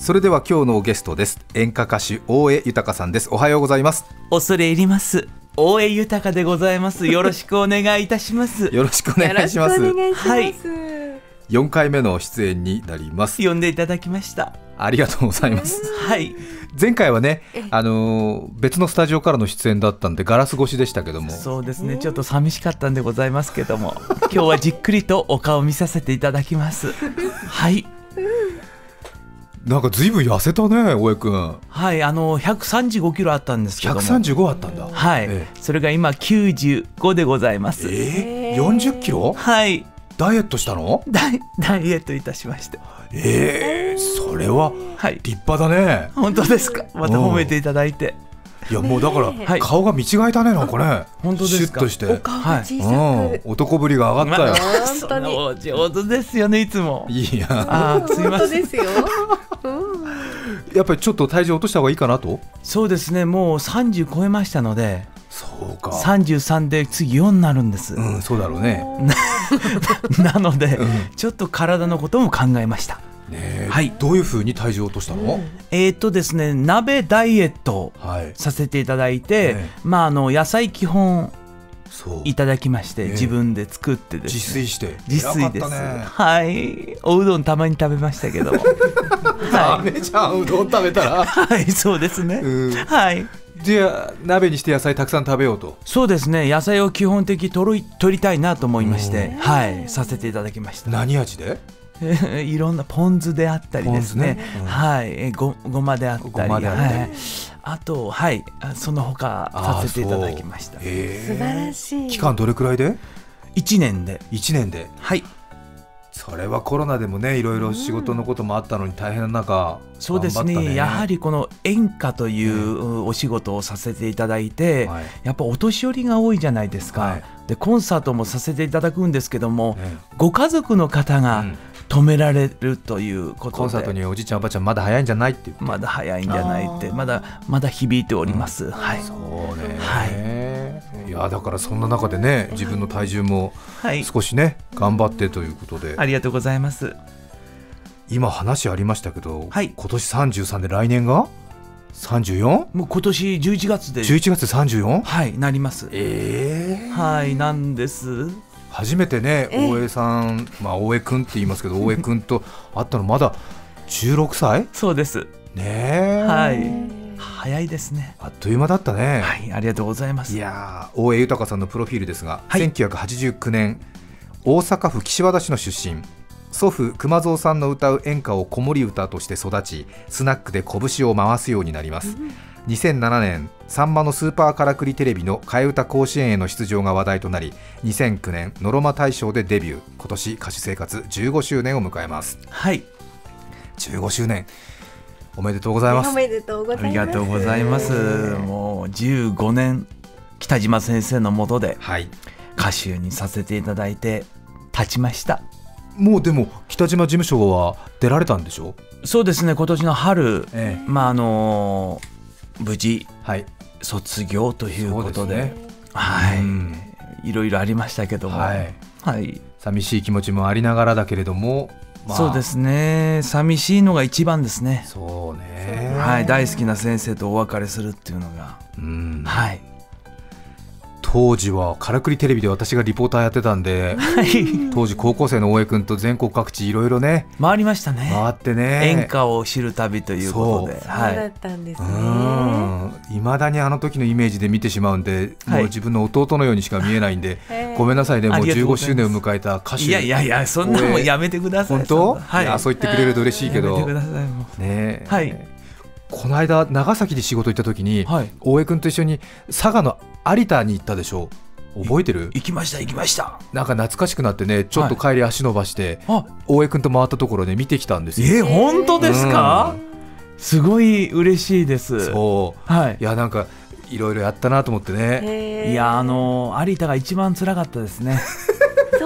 それでは今日のゲストです。演歌歌手大江豊さんです。おはようございます。 恐れ入ります。大江豊でございます。よろしくお願いいたします。 よろしくお願いします。 はい、 4回目の出演になります。 呼んでいただきました。 ありがとうございます。 はい。 前回はね、別のスタジオからの出演だったんでガラス越しでしたけども。 そうですね、ちょっと寂しかったんでございますけども、今日はじっくりとお顔見させていただきます。はい。 なんかずいぶん痩せたね、大江くん。 はい、135キロあったんですけども。 135あったんだ。 はい、それが今95でございます。 40キロ？ はい。 ダイエットしたの？ ダイエットいたしました。 それは立派だね。 本当ですか？また褒めていただいて。 いやもうだから顔が見違えたね、なんかね。 本当ですか？ シュッとして、 お顔が小さく、 男ぶりが上がったよ。 本当にお上手ですよね、いつも。 いや、 すいません。 本当ですよ。 やっぱりちょっと体重落とした方がいいかなと。 そうですね、もう30超えましたので。 そうか。 33で次4になるんです。 そうだろうね。 なので、ちょっと体のことも考えました。 はい。どういう風に体重を落としたの？ ですね、鍋ダイエットさせていただいて、野菜基本いただきまして、自分で作ってですね、 自炊して。 自炊です。はい。おうどんたまに食べましたけども。 ダメじゃん、うどん食べたら。 はい、そうですね。はい。 じゃあ鍋にして野菜たくさん食べようと。 そうですね、野菜を基本的に取りたいなと思いまして、はい、させていただきました。 何味で？ いろんなポン酢であったりですね、はい、ごまであったり、あと、はい、その他させていただきました。 素晴らしい。 期間どれくらいで ？1年で。 1年で。 はい。 それはコロナでもね、いろいろ仕事のこともあったのに大変な中、 そうですね、やはりこの演歌というお仕事をさせていただいて、やっぱお年寄りが多いじゃないですか。でコンサートもさせていただくんですけども、ご家族の方が止められるということで、 コンサートにおじいちゃんおばあちゃんまだ早いんじゃないって言って、 まだ早いんじゃないって、まだ響いております。はい。 そうね。いやだからそんな中でね、自分の体重も少しね、頑張ってということで。 ありがとうございます。 今話ありましたけど、今年33で来年が 34？ もう今年11月で。 11月で 34？ はい、なります。はい、なんです。 初めてね、大江さん、大江くんって言いますけど、大江くんと会ったのまだ16歳？ そうですね。 はい、早いですね。 あっという間だったね。 はい、ありがとうございます。 いや大江豊さんのプロフィールですが、1989年大阪府岸和田市の出身。祖父熊蔵さんの歌う演歌を子守歌として育ち、スナックで拳を回すようになります。2007年、さんまのスーパーからくりテレビの替え歌甲子園への出場が話題となり、2009年ノロマ大賞でデビュー。今年歌手生活15周年を迎えます。 はい、 15周年おめでとうございます。 おめでとうございます。 ありがとうございます。もう15年北島先生の下で歌手にさせていただいて経ちました。 もうでも北島事務所は出られたんでしょ？ そうですね、今年の春、無事、卒業ということで、いろいろありましたけども、 寂しい気持ちもありながらだけれども、 そうですね、寂しいのが一番ですね。 そうね、 大好きな先生とお別れするっていうのが、 当時はからくりテレビで私がリポーターやってたんで、当時高校生の大江君と全国各地いろいろね回りましたね。 回ってね、 演歌を知る旅ということで。 そうだったんですね。 いまだにあの時のイメージで見てしまうんで、もう自分の弟のようにしか見えないんで、ごめんなさいね。もう15周年を迎えた歌手。 いやそんなもんやめてください。 本当？そう言ってくれると嬉しいけど、 やめてくださいもうね。この間長崎で仕事行った時に、大江君と一緒に佐賀の有田に行ったでしょ。覚えてる？ 行きました。 なんか懐かしくなってね、ちょっと帰り足伸ばして、大江君と回ったところで見てきたんですよ。 本当ですか？すごい嬉しいです。 そう、いやなんかいろいろやったなと思ってね。 いや有田が一番辛かったですね。 そうですか。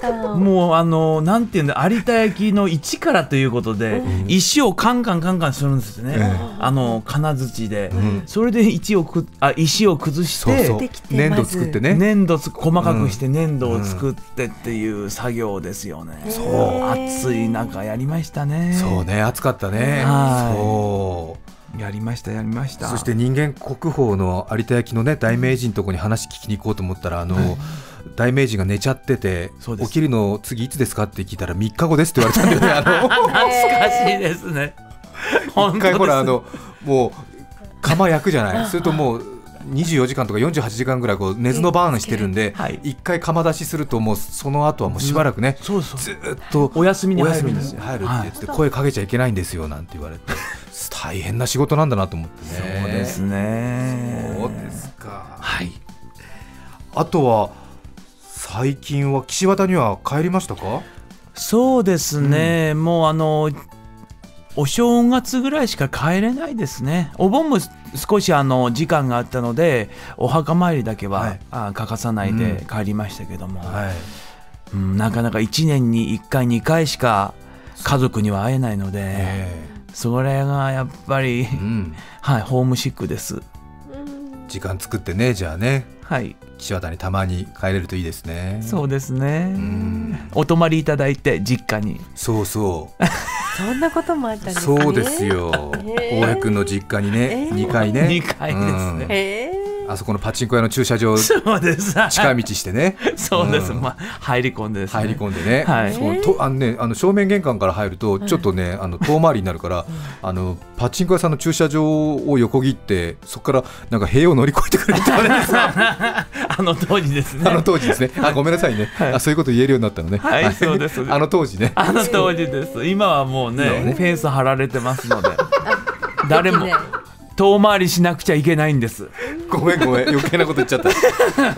もうなんていうんだ、有田焼の一からということで、石をカンカンするんですね、金槌で、それで石を崩して粘土作ってね、 細かくして粘土を作ってっていう作業ですよね。暑い中やりましたね。 そうね、暑かったね。 やりました。 そして人間国宝の有田焼のね、大名人のとこに話聞きに行こうと思ったら、大名人が寝ちゃってて、起きるの次いつですかって聞いたら3日後ですって言われたんだよね。 懐かしいですね。 一回ほらもう釜焼くじゃない、それともう24時間とか48時間ぐらい寝ずのバーンしてるんで、一回釜出しするともうその後はもうしばらくね、ずっとお休みに入るんですよ。入るって言って声かけちゃいけないんですよなんて言われて、大変な仕事なんだなと思ってね。 そうですね。 そうですか。はい。あとは最近は岸和田には帰りましたか？ そうですね、もうお正月ぐらいしか帰れないですね。お盆も少し時間があったのでお墓参りだけは、欠かさないで帰りましたけども、なかなか1年に1回2回しか家族には会えないので、それがやっぱり、ホームシックです。 時間作ってね、じゃあね、岸和田にたまに帰れるといいですね。 そうですね、お泊まりいただいて実家に。 そうそうそんなこともあったんですね。 そうですよ、大江君の実家にね、2階ね、 2階ですね、 あそこのパチンコ屋の駐車場、 そうです、 近道してね、 そうです、入り込んでですね、 入り込んでね、正面玄関から入るとちょっとね、遠回りになるからパチンコ屋さんの駐車場を横切ってそこからなんか塀を乗り越えてくれるって言われるんですよ。 当時ですね。 当時ですね。ごめんなさいね。そういうこと言えるようになったのね。 そうです。 当時ね。 当時です。今はもうね、フェンス張られてますので、誰も遠回りしなくちゃいけないんです。 ごめん余計なこと言っちゃった。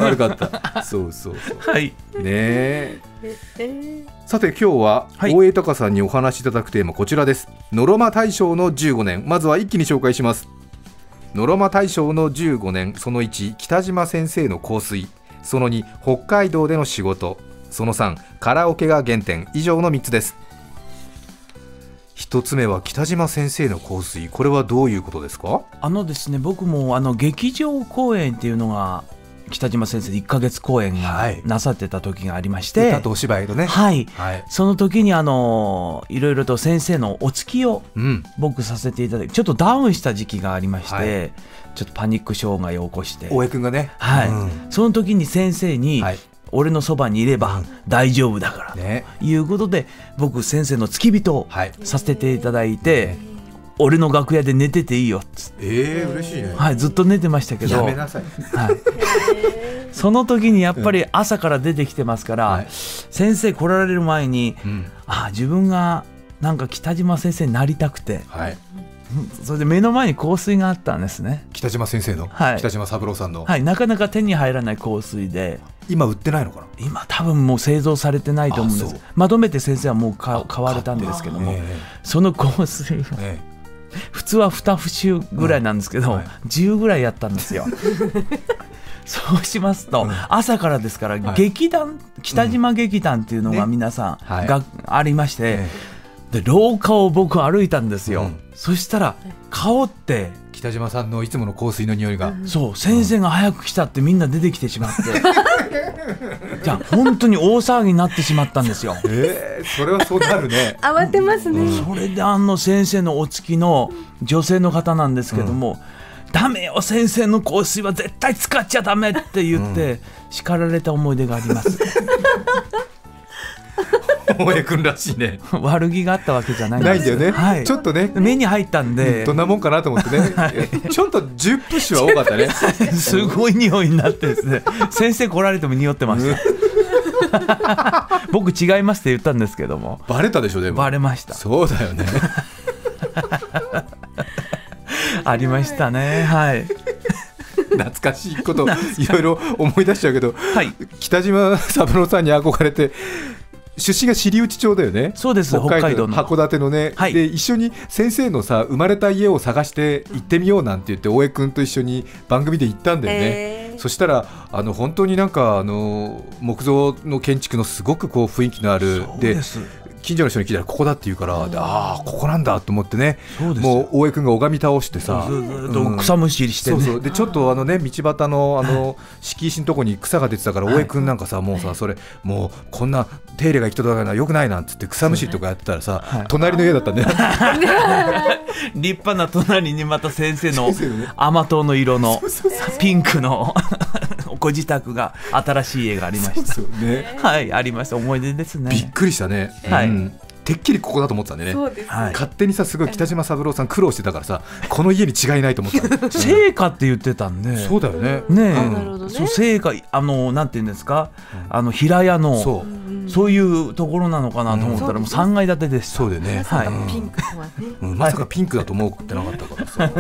悪かった。そうねえ。さて今日は大江隆さんにお話しいただくテーマ、こちらです。ノロマ大賞の15年。まずは一気に紹介します。ノロマ大賞の15年。その1、北島先生の香水。その2、北海道での仕事。その3、カラオケが原点。以上の3つです。1つ目は北島先生の香水。これはどういうことですか？ ですね、僕も劇場公演っていうのが北島先生で1ヶ月公演がなさってた時がありまして、 歌とお芝居のね、 その時にいろいろと先生のお付きを僕させていただいて、ちょっとダウンした時期がありまして、ちょっとパニック障害を起こして、 大江くんがね、 その時に先生に、俺のそばにいれば大丈夫だからということで、僕先生の付き人をさせていただいて、俺の楽屋で寝てていいよっつって、 嬉しいね。 ずっと寝てましたけど、 やめなさい。 その時にやっぱり朝から出てきてますから、先生来られる前に、自分がなんか北島先生になりたくて、それで目の前に香水があったんですね。 北島先生の、北島三郎さんの、 なかなか手に入らない香水で、 今売ってないのかな？ 今多分もう製造されてないと思うんです。まとめて先生はもう買われたんですけども、その香水は、普通は2節ぐらいなんですけど、10ぐらいやったんですよ。そうしますと、朝からですから、劇団、北島劇団っていうのが皆さんがありまして、で廊下を僕歩いたんですよ。そしたら香って北島さんのいつもの香水の匂いが、 先生が早く来たってみんな出てきてしまってじゃあ本当に大騒ぎになってしまったんですよ。 それはそうなるね。 慌てますね。 それで先生のお付きの女性の方なんですけども、ダメよ先生の香水は絶対使っちゃダメって言って叱られた思い出があります。 大江くんらしいね。 悪気があったわけじゃないんです。 ないんだよね、ちょっとね目に入ったんで、 どんなもんかなと思ってね、ちょっと10プッシュは多かったね。 すごい匂いになってですね、先生来られても匂ってました。僕違いますって言ったんですけども、 バレたでしょ。でもバレました。 そうだよね。 ありましたね。 懐かしいこといろいろ思い出しちゃうけど、北島三郎さんに憧れて出身が知内町だよね。 そうです、北海道の函館のね、 はい、 で一緒に先生のさ生まれた家を探して行ってみようなんて言って大江君と一緒に番組で行ったんだよね、そしたら本当になんか木造の建築のすごくこう雰囲気のあるで近所の人に聞いたらここだって言うから、ああここなんだと思ってね、もう大江君が拝み倒してさ、 草むしりしてね、 そうそうでちょっとね道端の敷石のとこに草が出てたから、大江君なんかさもうさそれもうこんな手入れが行き届かないのはよくないなんつって草むしりとかやってたらさ、隣の家だったんだよ立派な隣にまた先生の甘党の色のピンクのご自宅が新しい家がありました。はい、ありました。思い出ですね。 びっくりしたね、はい、てっきりここだと思ってたんでね。 そうです、 勝手にさすごい北島三郎さん苦労してたからさ、この家に違いないと思った成果って言ってたんで。 そうだよね。 そう成果なんていうんですか、平屋のそういうところなのかなと思ったら、もう3階建てでした。 そうだよね。 ピンクはね、 まさかピンクだと思ってなかったからさ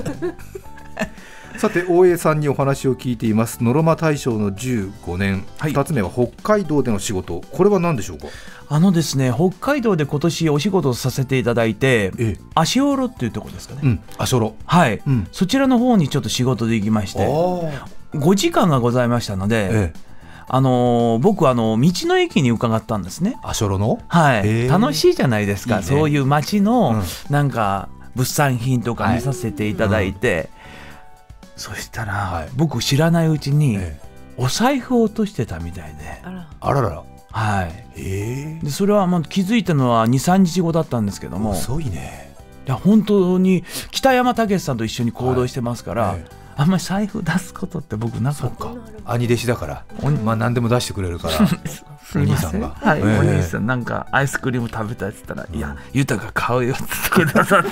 さて大江さんにお話を聞いています。ノロマ大賞の15年、2つ目は北海道での仕事、これは何でしょうか。 ですね、北海道で今年お仕事をさせていただいて、足寄っていうところですかね、 足寄、 はい、そちらの方にちょっと仕事で行きまして、5時間がございましたので、僕道の駅に伺ったんですね。 足寄の、 はい、楽しいじゃないですか。いいね、そういう町のなんか物産品とか見させていただいて、そしたら、僕知らないうちにお財布を落としてたみたいで、 あらら、 はい、でそれは気づいたのは 2,3 日後だったんですけども、 遅いね。 いや本当に北山武さんと一緒に行動してますから、あんまり財布出すことって僕なかった。 兄弟子だから、何でも出してくれるからお兄さんが、 お兄さんなんかアイスクリーム食べたいって言ったら、いや豊か買うよって言ってくださって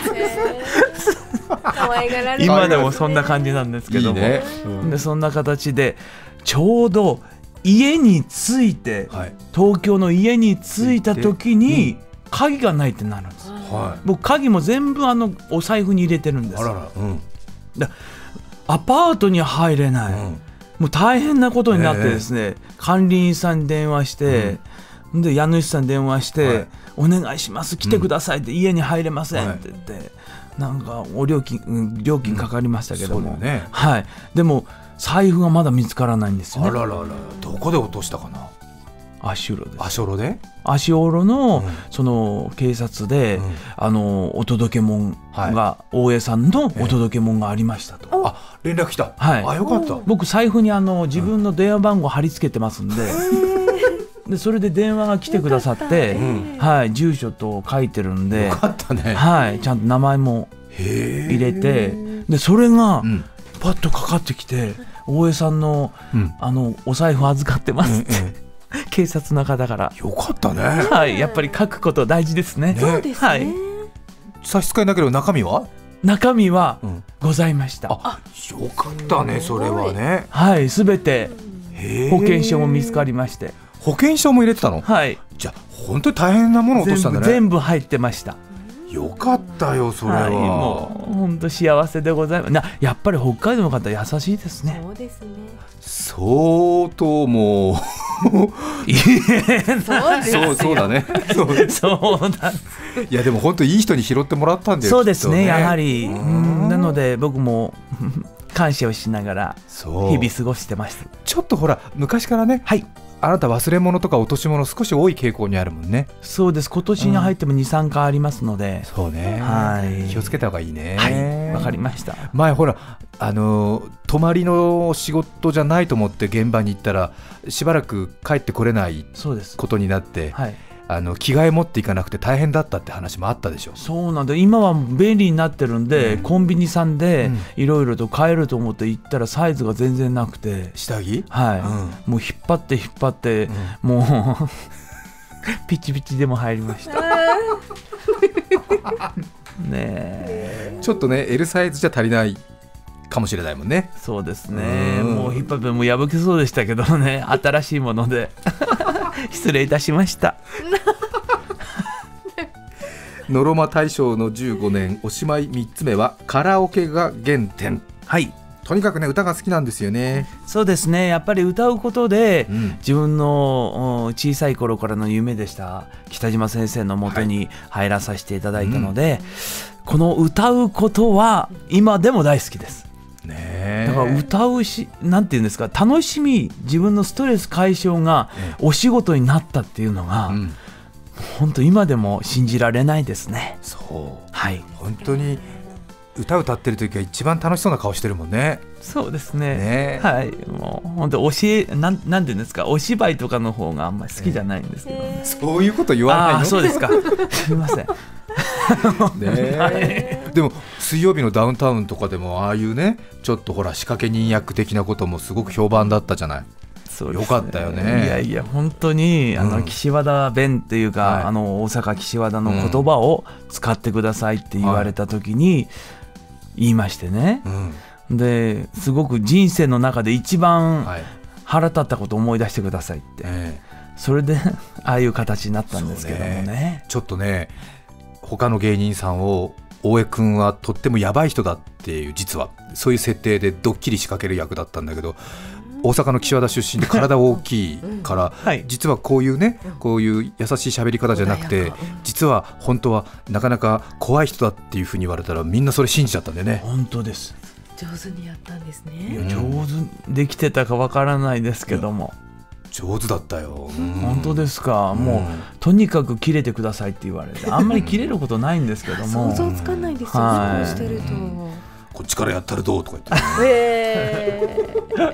今でもそんな感じなんですけども、でそんな形でちょうど家に着いて、東京の家に着いた時に鍵がないってなるんです、僕鍵も全部お財布に入れてるんです。アパートに入れない、もう大変なことになってですね、管理員さんに電話して、で家主さんに電話して、お願いします来てくださいって、家に入れませんって言って、なんか料金かかりましたけども、はい、でも財布がまだ見つからないんですよね。 あららら、どこで落としたかな。 足寄です。 足寄の、その警察で、お届け物が、大江さんのお届け物がありましたと、 連絡来た。よかった。 僕財布に自分の電話番号貼り付けてますんで、でそれで電話が来てくださって、住所と書いてるんで、 よかったね。 ちゃんと名前も入れて、でそれがパッとかかってきて、大江さんの、お財布預かってますって、警察の方から。 よかったね。 やっぱり書くこと大事ですね。 そうですね。 差し支えなければ中身はございました。 よかったね、それはね。 すべて保険証も見つかりまして。 保険証も入れてたの。じゃあ本当に大変なものを落としたんだね。 全部入ってました。 よかったよ、それは。 もう本当幸せでございます。やっぱり北海道の方優しいですね。 そうですね。 相当もうそうだね。 そうだ。 いやでも本当いい人に拾ってもらったんだよ。 そうですね、やはり。なので僕も感謝をしながら日々過ごしてました。 ちょっとほら昔からね、あなた忘れ物とか落とし物少し多い傾向にあるもんね。 そうです。今年に入っても 2,3 回ありますので、 そうね、気をつけた方がいいね。 わかりました。 前ほら泊まりの仕事じゃないと思って現場に行ったらしばらく帰ってこれないことになって、着替え持っていかなくて大変だったって話もあったでしょ。 そうなんで、今は便利になってるんで、コンビニさんでいろいろと買えると思って行ったらサイズが全然なくて、 下着、 もう引っ張って、もうピチピチでも入りましたね。 ちょっとね L サイズじゃ足りないかもしれないもんね。 そうですね、もう引っ張ってもう破けそうでしたけどね、新しいもので失礼いたしました。 ノロマ大賞の15年、おしまい3つ目はカラオケが原点。 とにかくね歌が好きなんですよね。 そうですね、やっぱり歌うことで、自分の小さい頃からの夢でした北島先生のもとに入らさせていただいたので、この歌うことは今でも大好きです。だから歌うなんていうんですか、楽しみ、自分のストレス解消がお仕事になったっていうのが、本当今でも信じられないですね。 そう、 はい、 本当に歌ってる時は一番楽しそうな顔してるもんね。 そうですね、はい、もう本当なんていうんですか、お芝居とかの方があんまり好きじゃないんですけどね。 そういうこと言わないの？ そうですかすみませんでも水曜日のダウンタウンとかでもああいうねちょっとほら仕掛け人役的なこともすごく評判だったじゃない。 そうですね、 よかったよね。 いやいや本当に岸和田弁っていうか、大阪岸和田の言葉を使ってくださいって言われた時に言いましてね、ですごく人生の中で一番腹立ったことを思い出してくださいって、それでああいう形になったんですけどもね。 ちょっとね他の芸人さんを大江くんはとってもやばい人だっていう、実はそういう設定でドッキリ仕掛ける役だったんだけど、大阪の岸和田出身で体大きいから、実はこういうねこういう優しい喋り方じゃなくて、実は本当はなかなか怖い人だっていうふうに言われたらみんなそれ信じちゃったんでね。 本当です。 上手にやったんですね。 上手できてたかわからないですけども、 上手だったよ。 本当ですか。もうとにかく切れてくださいって言われて、あんまり切れることないんですけども想像つかないですよ、そうしてると、 こっちからやったらどうとか言って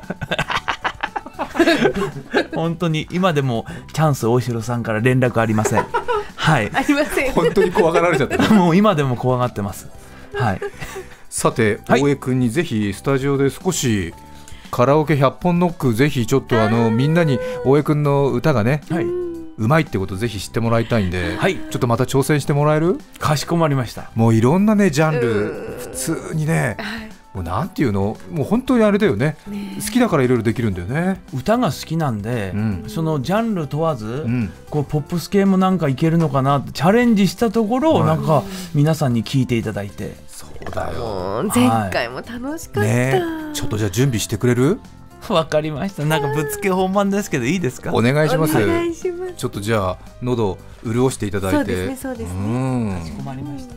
本当に今でもチャンス大城さんから連絡ありません。はい、 ありません。 本当に怖がられちゃってもう今でも怖がってます。はい。 さて大江くんにぜひスタジオで少しカラオケ100本ノック、ぜひちょっとみんなに大江くんの歌がね、うまいってことをぜひ知ってもらいたいんで、ちょっとまた挑戦してもらえる？ かしこまりました。 もういろんなねジャンル普通にね、もうなんていうの、もう本当にあれだよね、好きだからいろいろできるんだよね。 歌が好きなんで、そのジャンル問わず、こうポップス系もなんかいけるのかなってチャレンジしたところ、なんか皆さんに聴いていただいて。 そうだよ、 前回も楽しかった、 ちょっとじゃあ準備してくれる？ わかりました。なんかぶっつけ本番ですけどいいですか？ お願いします。 お願いします。 ちょっとじゃあ喉潤していただいて。 そうですね、そうですね。 かしこまりました。 い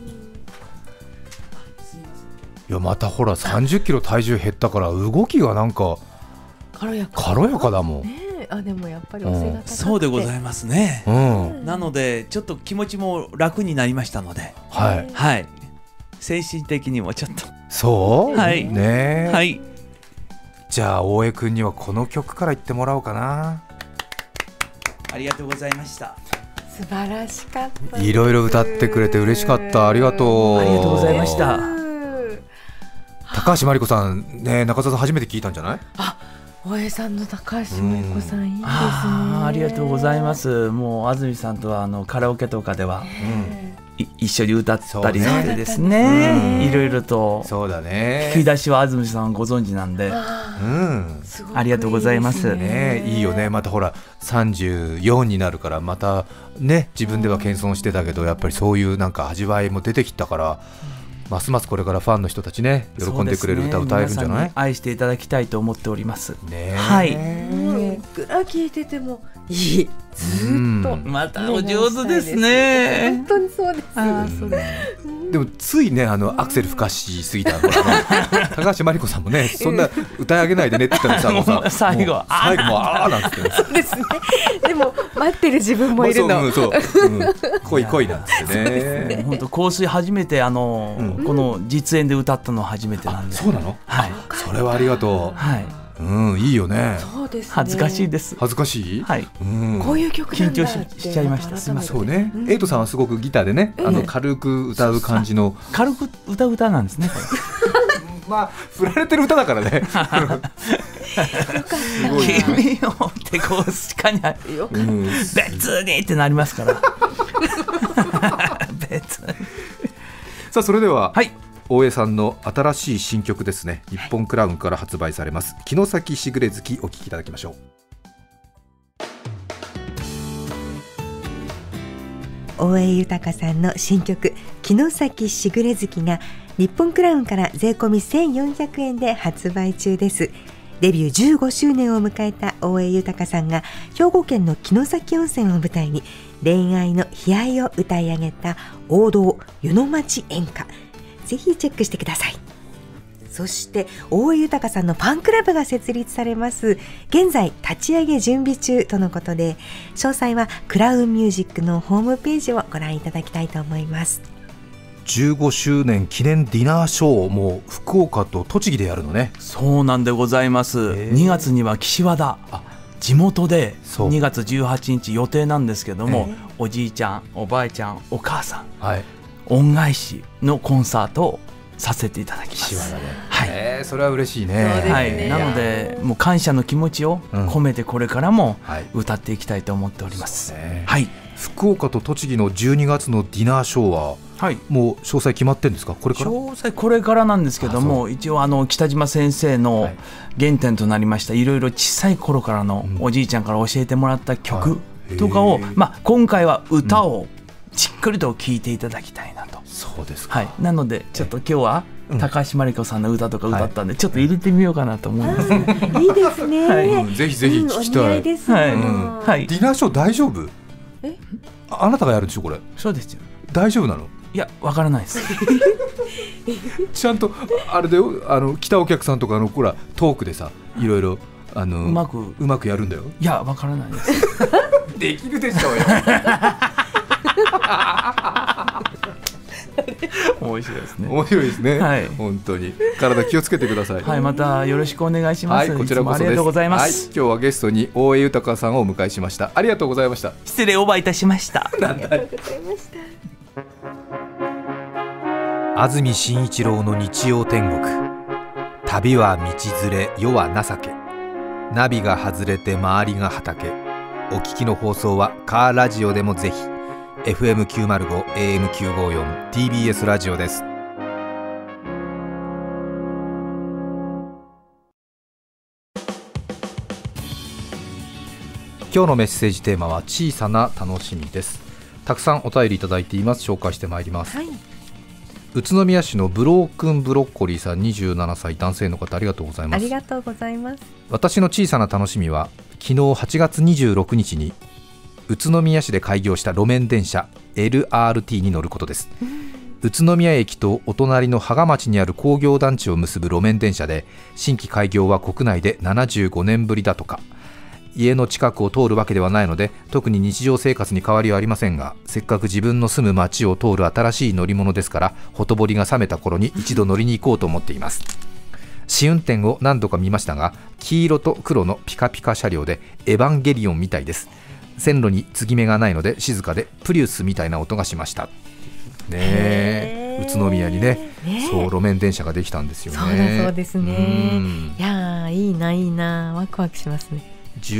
やまたほら30キロ体重減ったから動きがなんか軽やかだもん、 でもやっぱりお背が高くて、 そうでございますね、なのでちょっと気持ちも楽になりましたので、精神的にもちょっとそう、 ね、 じゃあ大江くんにはこの曲から言ってもらおうかな。 ありがとうございました。 素晴らしかったです。 いろいろ歌ってくれて嬉しかった。ありがとう。 ありがとうございました。 高橋真理子さんね、中澤さん初めて聞いたんじゃない？ 大江さんの高橋真理子さん、いいですね。 ありがとうございます。もう安住さんとはカラオケとかでは、一緒に歌ったりしてですね、いろいろと。 そうだね。 吹き出しは安住さんご存知なんで、ありがとうございます。 いいよね。またほら34になるからまたね、自分では謙遜してたけどやっぱりそういうなんか味わいも出てきたから。ますますこれからファンの人たちね喜んでくれる歌を歌えるんじゃない？ 皆さんに愛していただきたいと思っておりますね。 はい。 いくら聴いててもいい。ずっとまたお上手ですね。 本当にそうです。 でもついねアクセルふかしすぎた高橋真理子さんもねそんな歌い上げないでねって言ったらさ最後もあーなんてそうですね。でも待ってる自分もいるの。 来いなんてね。 本当香水初めてこの実演で歌ったの初めてなんで。 そうなの？ はい。 それはありがとう。 はい。 いいよね。 そうですね。 恥ずかしいです。 恥ずかしい？ はい。 こういう曲なんだって緊張しちゃいました。すみません。 そうね。エイトさんはすごくギターでね、軽く歌う感じの。 軽く歌なんですね。 まあ振られてる歌だからね。 君をってこうしかに別にってなりますから。別に。 さあそれでは。 はい。 大江さんの新しい新曲ですね、日本クラウンから発売されます城崎しぐれ月、お聴きいただきましょう。大江豊さんの新曲城崎しぐれ月が日本クラウンから税込み1400円で発売中です。デビュー15周年を迎えた大江豊さんが兵庫県の城崎温泉を舞台に恋愛の悲哀を歌い上げた王道湯の町演歌、ぜひチェックしてください。そして大江豊さんのファンクラブが設立されます。現在立ち上げ準備中とのことで、詳細はクラウンミュージックのホームページをご覧いただきたいと思います。 15周年記念ディナーショーも福岡と栃木でやるのね。 そうなんでございます。2月には岸和田、地元で2月18日予定なんですけども、おじいちゃんおばあちゃんお母さん、恩返しのコンサートをさせていただきます。 岸和田で、それは嬉しいね。 なのでもう感謝の気持ちを込めてこれからも歌っていきたいと思っております。 福岡と栃木の12月のディナーショーは、もう詳細決まってるんですか？これから？詳細これからなんですけども、一応北島先生の原点となりましたいろいろ小さい頃からのおじいちゃんから教えてもらった曲とかを、今回は歌をじっくりと聴いていただきたいなと。 そうですか。 なのでちょっと今日は高橋真理子さんの歌とか歌ったんで、ちょっと入れてみようかなと思いますね。 いいですね。 ぜひぜひ聞きたい。 ディナーショー大丈夫？あなたがやるでしょこれ？ そうですよ。 大丈夫なの？ いや、わからないです。 ちゃんとあれで来たお客さんとかほらトークでさ、いろいろうまくやるんだよ。 いや、わからないです。 できるでしょうよ。 面白いですね。 面白いですね。本当に体気をつけてください。 またよろしくお願いします。 こちらこそです。 ありがとうございます。 今日はゲストに大江豊さんをお迎えしました。ありがとうございました。 失礼オーバーいたしました。 なんだい。安住紳一郎の日曜天国。旅は道連れ、世は情け。ナビが外れて周りが畑。お聞きの放送はカーラジオでもぜひ。FM905 AM954 TBS ラジオです。今日のメッセージテーマは小さな楽しみです。たくさんお便りいただいています。紹介してまいります。宇都宮市のブロークンブロッコリーさん、27歳男性の方、ありがとうございます。 ありがとうございます。 私の小さな楽しみは昨日8月26日に宇都宮市で開業した路面電車 LRT に乗ることです。宇都宮駅とお隣の芳賀町にある工業団地を結ぶ路面電車で、新規開業は国内で75年ぶりだとか。家の近くを通るわけではないので特に日常生活に変わりはありませんが、せっかく自分の住む町を通る新しい乗り物ですから、ほとぼりが冷めた頃に一度乗りに行こうと思っています。試運転を何度か見ましたが、黄色と黒のピカピカ車両でエヴァンゲリオンみたいです。線路に継ぎ目がないので静かでプリウスみたいな音がしましたね。宇都宮にね、そう路面電車ができたんですよね。 そうだそうですね。いや、いいないいな、ワクワクしますね。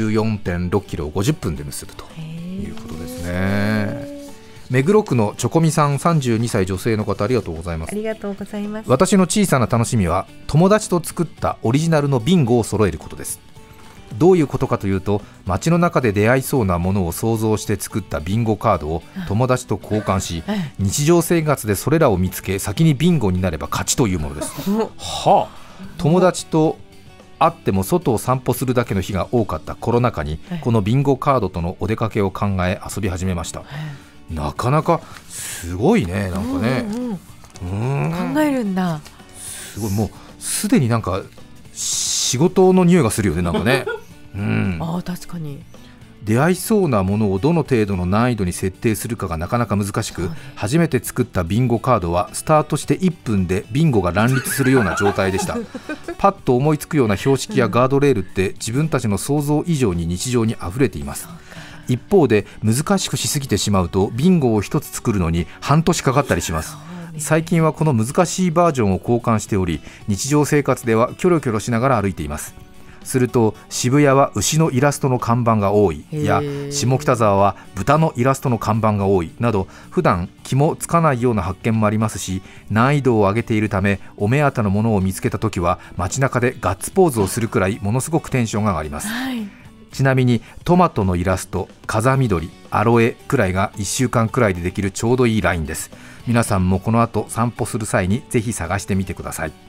14.6 キロを50分で結ぶということですね。目黒区のチョコミさん、32歳女性の方、ありがとうございます。 ありがとうございます。 私の小さな楽しみは友達と作ったオリジナルのビンゴを揃えることです。どういうことかというと、街の中で出会いそうなものを想像して作ったビンゴカードを友達と交換し、日常生活でそれらを見つけ先にビンゴになれば勝ちというものです。友達と会っても外を散歩するだけの日が多かったコロナ禍に、このビンゴカードとのお出かけを考え遊び始めました。なかなかすごいね、なんかね、 考えるんだ。 すごい、もうすでになんか仕事の匂いがするよね、なんかね。 確かに。 出会いそうなものをどの程度の難易度に設定するかがなかなか難しく、初めて作ったビンゴカードはスタートして1分でビンゴが乱立するような状態でしたパッと思いつくような標識やガードレールって自分たちの想像以上に日常にあふれています。一方で難しくしすぎてしまうとビンゴを一つ作るのに半年かかったりします。最近はこの難しいバージョンを交換しており、日常生活ではキョロキョロしながら歩いています。すると渋谷は牛のイラストの看板が多いや、下北沢は豚のイラストの看板が多いなど、普段気もつかないような発見もありますし、難易度を上げているためお目当てのものを見つけたときは街中でガッツポーズをするくらいものすごくテンションが上がります。ちなみにトマトのイラスト、風緑、 アロエくらいが1週間くらいでできるちょうどいいラインです。皆さんもこの後散歩する際にぜひ探してみてください。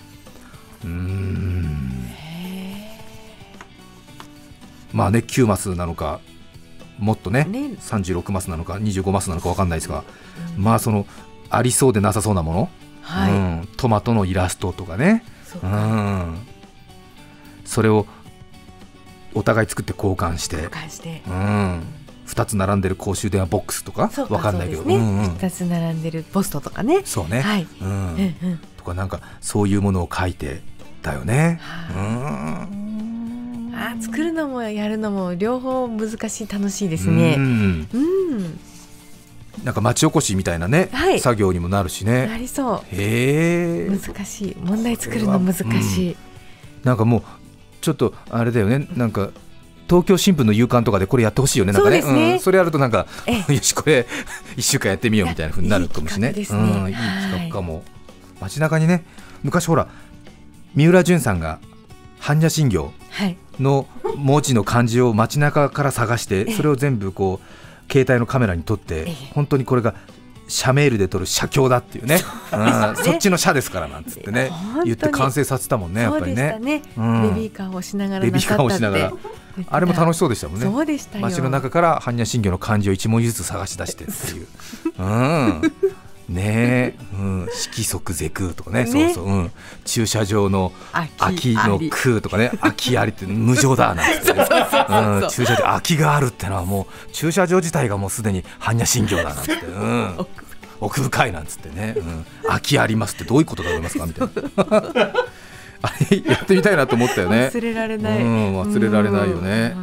まあね、9マスなのかもっとね36マスなのか25マスなのか分かんないですが、まあそのありそうでなさそうなもの、はい、トマトのイラストとかね、それをお互い作って交換して、2つ並んでる公衆電話ボックスとか分かんないけど、 2つ並んでるポストとかね、 そうね、はい、とかなんかそういうものを書いてだよね。 作るのもやるのも両方難しい、楽しいですね。 なんか町おこしみたいなね、作業にもなるしね。 なりそう。難しい、問題作るの難しい。 なんかもうちょっとあれだよね、なんか東京新聞の夕刊とかでこれやってほしいよね。なんかね、それやるとなんかよしこれ1週間やってみようみたいな風になるかもしれない。いい企画かも。街中にね、昔ほら三浦淳さんが般若心経の文字の漢字を街中から探して、それを全部こう携帯のカメラに撮って、本当にこれが写メールで撮る写経だっていうね、そっちの写ですからなんつってね言って完成させたもんね、やっぱりね。ベビーカーをしながらなさったって、 あれも楽しそうでしたもんね。 そうでしたよ。 街の中から般若心経の漢字を1文字ずつ探し出してっていうねえ、色即是空とかね、そうそう、駐車場の空きの空とかね、空きありって無常だなんて、駐車場空きがあるってのはもう駐車場自体がもうすでに般若心経だなんて、奥深いなんつってね、空きありますってどういうことだと思いますかみたいなあれやってみたいなと思ったよね。 忘れられない、 忘れられないよね。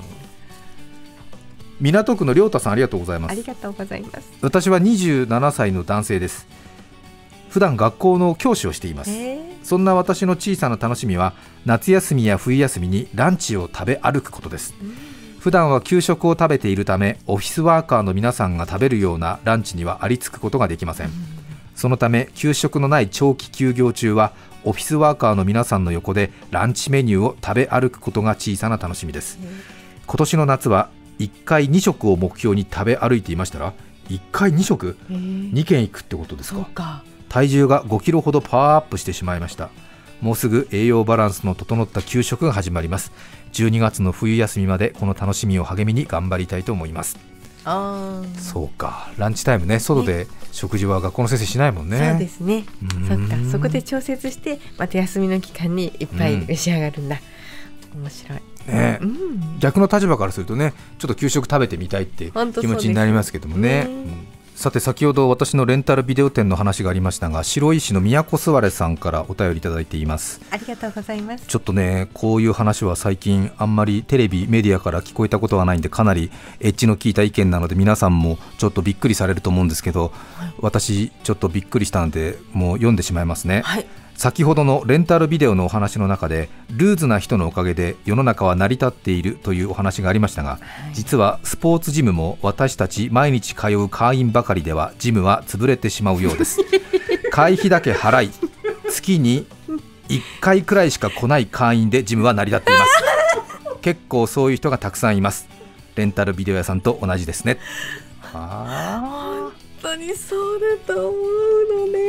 港区の亮太さん、ありがとうございます。 ありがとうございます。 私は27歳の男性です。普段学校の教師をしています。そんな私の小さな楽しみは夏休みや冬休みにランチを食べ歩くことです。普段は給食を食べているため、オフィスワーカーの皆さんが食べるようなランチにはありつくことができません。そのため給食のない長期休業中はオフィスワーカーの皆さんの横でランチメニューを食べ歩くことが小さな楽しみです。今年の夏は1回2食を目標に食べ歩いていましたら、1回2食、2軒行くってことですか。体重が5キロほどパワーアップしてしまいました。もうすぐ栄養バランスの整った給食が始まります。12月の冬休みまでこの楽しみを励みに頑張りたいと思います。そうか、ランチタイムね、外で食事は学校の先生しないもんね。 そうですね。そっか、そこで調節してまた休みの期間にいっぱい召し上がるんだ。面白いね。逆の立場からするとね、ちょっと給食食べてみたいって気持ちになりますけどもね。さて、先ほど私のレンタルビデオ店の話がありましたが、白石の宮古すわれさんからお便りいただいています。 ありがとうございます。 ちょっとね、こういう話は最近あんまりテレビメディアから聞こえたことがないんで、かなりエッジの効いた意見なので皆さんもちょっとびっくりされると思うんですけど、私ちょっとびっくりしたのでもう読んでしまいますね。先ほどのレンタルビデオのお話の中で、ルーズな人のおかげで世の中は成り立っているというお話がありましたが、実はスポーツジムも私たち毎日通う会員ばかりではジムは潰れてしまうようです。会費だけ払い、月に1回くらいしか来ない会員でジムは成り立っています。結構そういう人がたくさんいます。レンタルビデオ屋さんと同じですね。 本当にそうだと思うのね。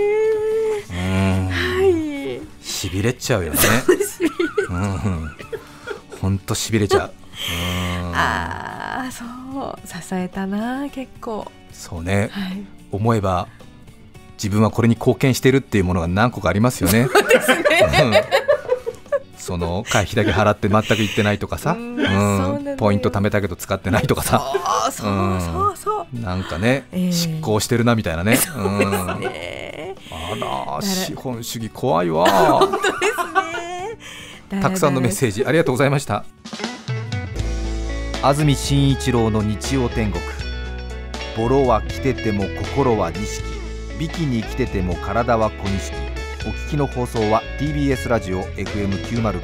しびれちゃうよね。本当しびれちゃう。 そう支えたな、結構。 そうね、思えば自分はこれに貢献してるっていうものが何個かありますよね。 そうですね。 その会費だけ払って全く行ってないとかさ、ポイント貯めたけど使ってないとかさ、なんかね、執行してるなみたいなね。あら、資本主義怖いわ。 本当ですね。 たくさんのメッセージありがとうございました。安住紳一郎の日曜天国。ボロは着てても心は錦、ビキニ着てても体は小錦。お聞きの放送は TBS ラジオ FM905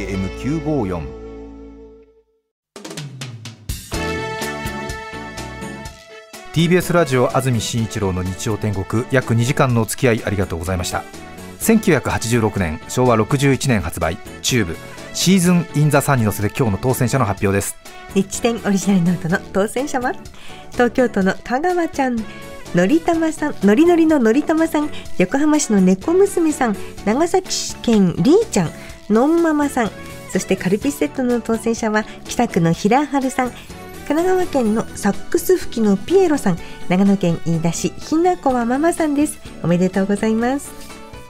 AM954。TBS ラジオ安住紳一郎の日曜天国、約2時間のお付き合いありがとうございました。1986年昭和61年発売、チューブシーズンインザサンに乗せて今日の当選者の発表です。 日展オリジナルノートの当選者は東京都の香川ちゃん、のりたまさん、のりのりののりたまさん、横浜市の猫娘さん、長崎県りーちゃん、のんママさん、そしてカルピスセットの当選者は北区の平春さん、神奈川県のサックス吹きのピエロさん、長野県飯田市ひなこはママさんです。おめでとうございます。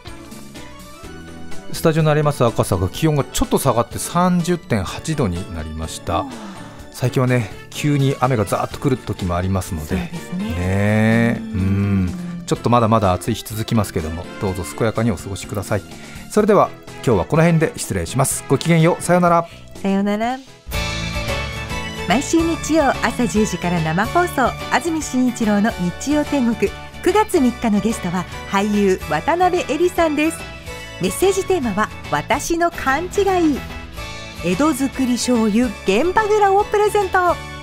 スタジオのあります赤坂、気温がちょっと下がって 30.8 度になりました。最近はね、急に雨がザーッと来る時もありますの で、ちょっとまだまだ暑い日続きますけども、どうぞ健やかにお過ごしください。それでは今日はこの辺で失礼します。ごきげんよう。さようなら。 さようなら。毎週日曜朝10時から生放送、安住紳一郎の日曜天国。9月3日のゲストは俳優渡辺えりさんです。メッセージテーマは私の勘違い。江戸作り醤油原爆蔵をプレゼント。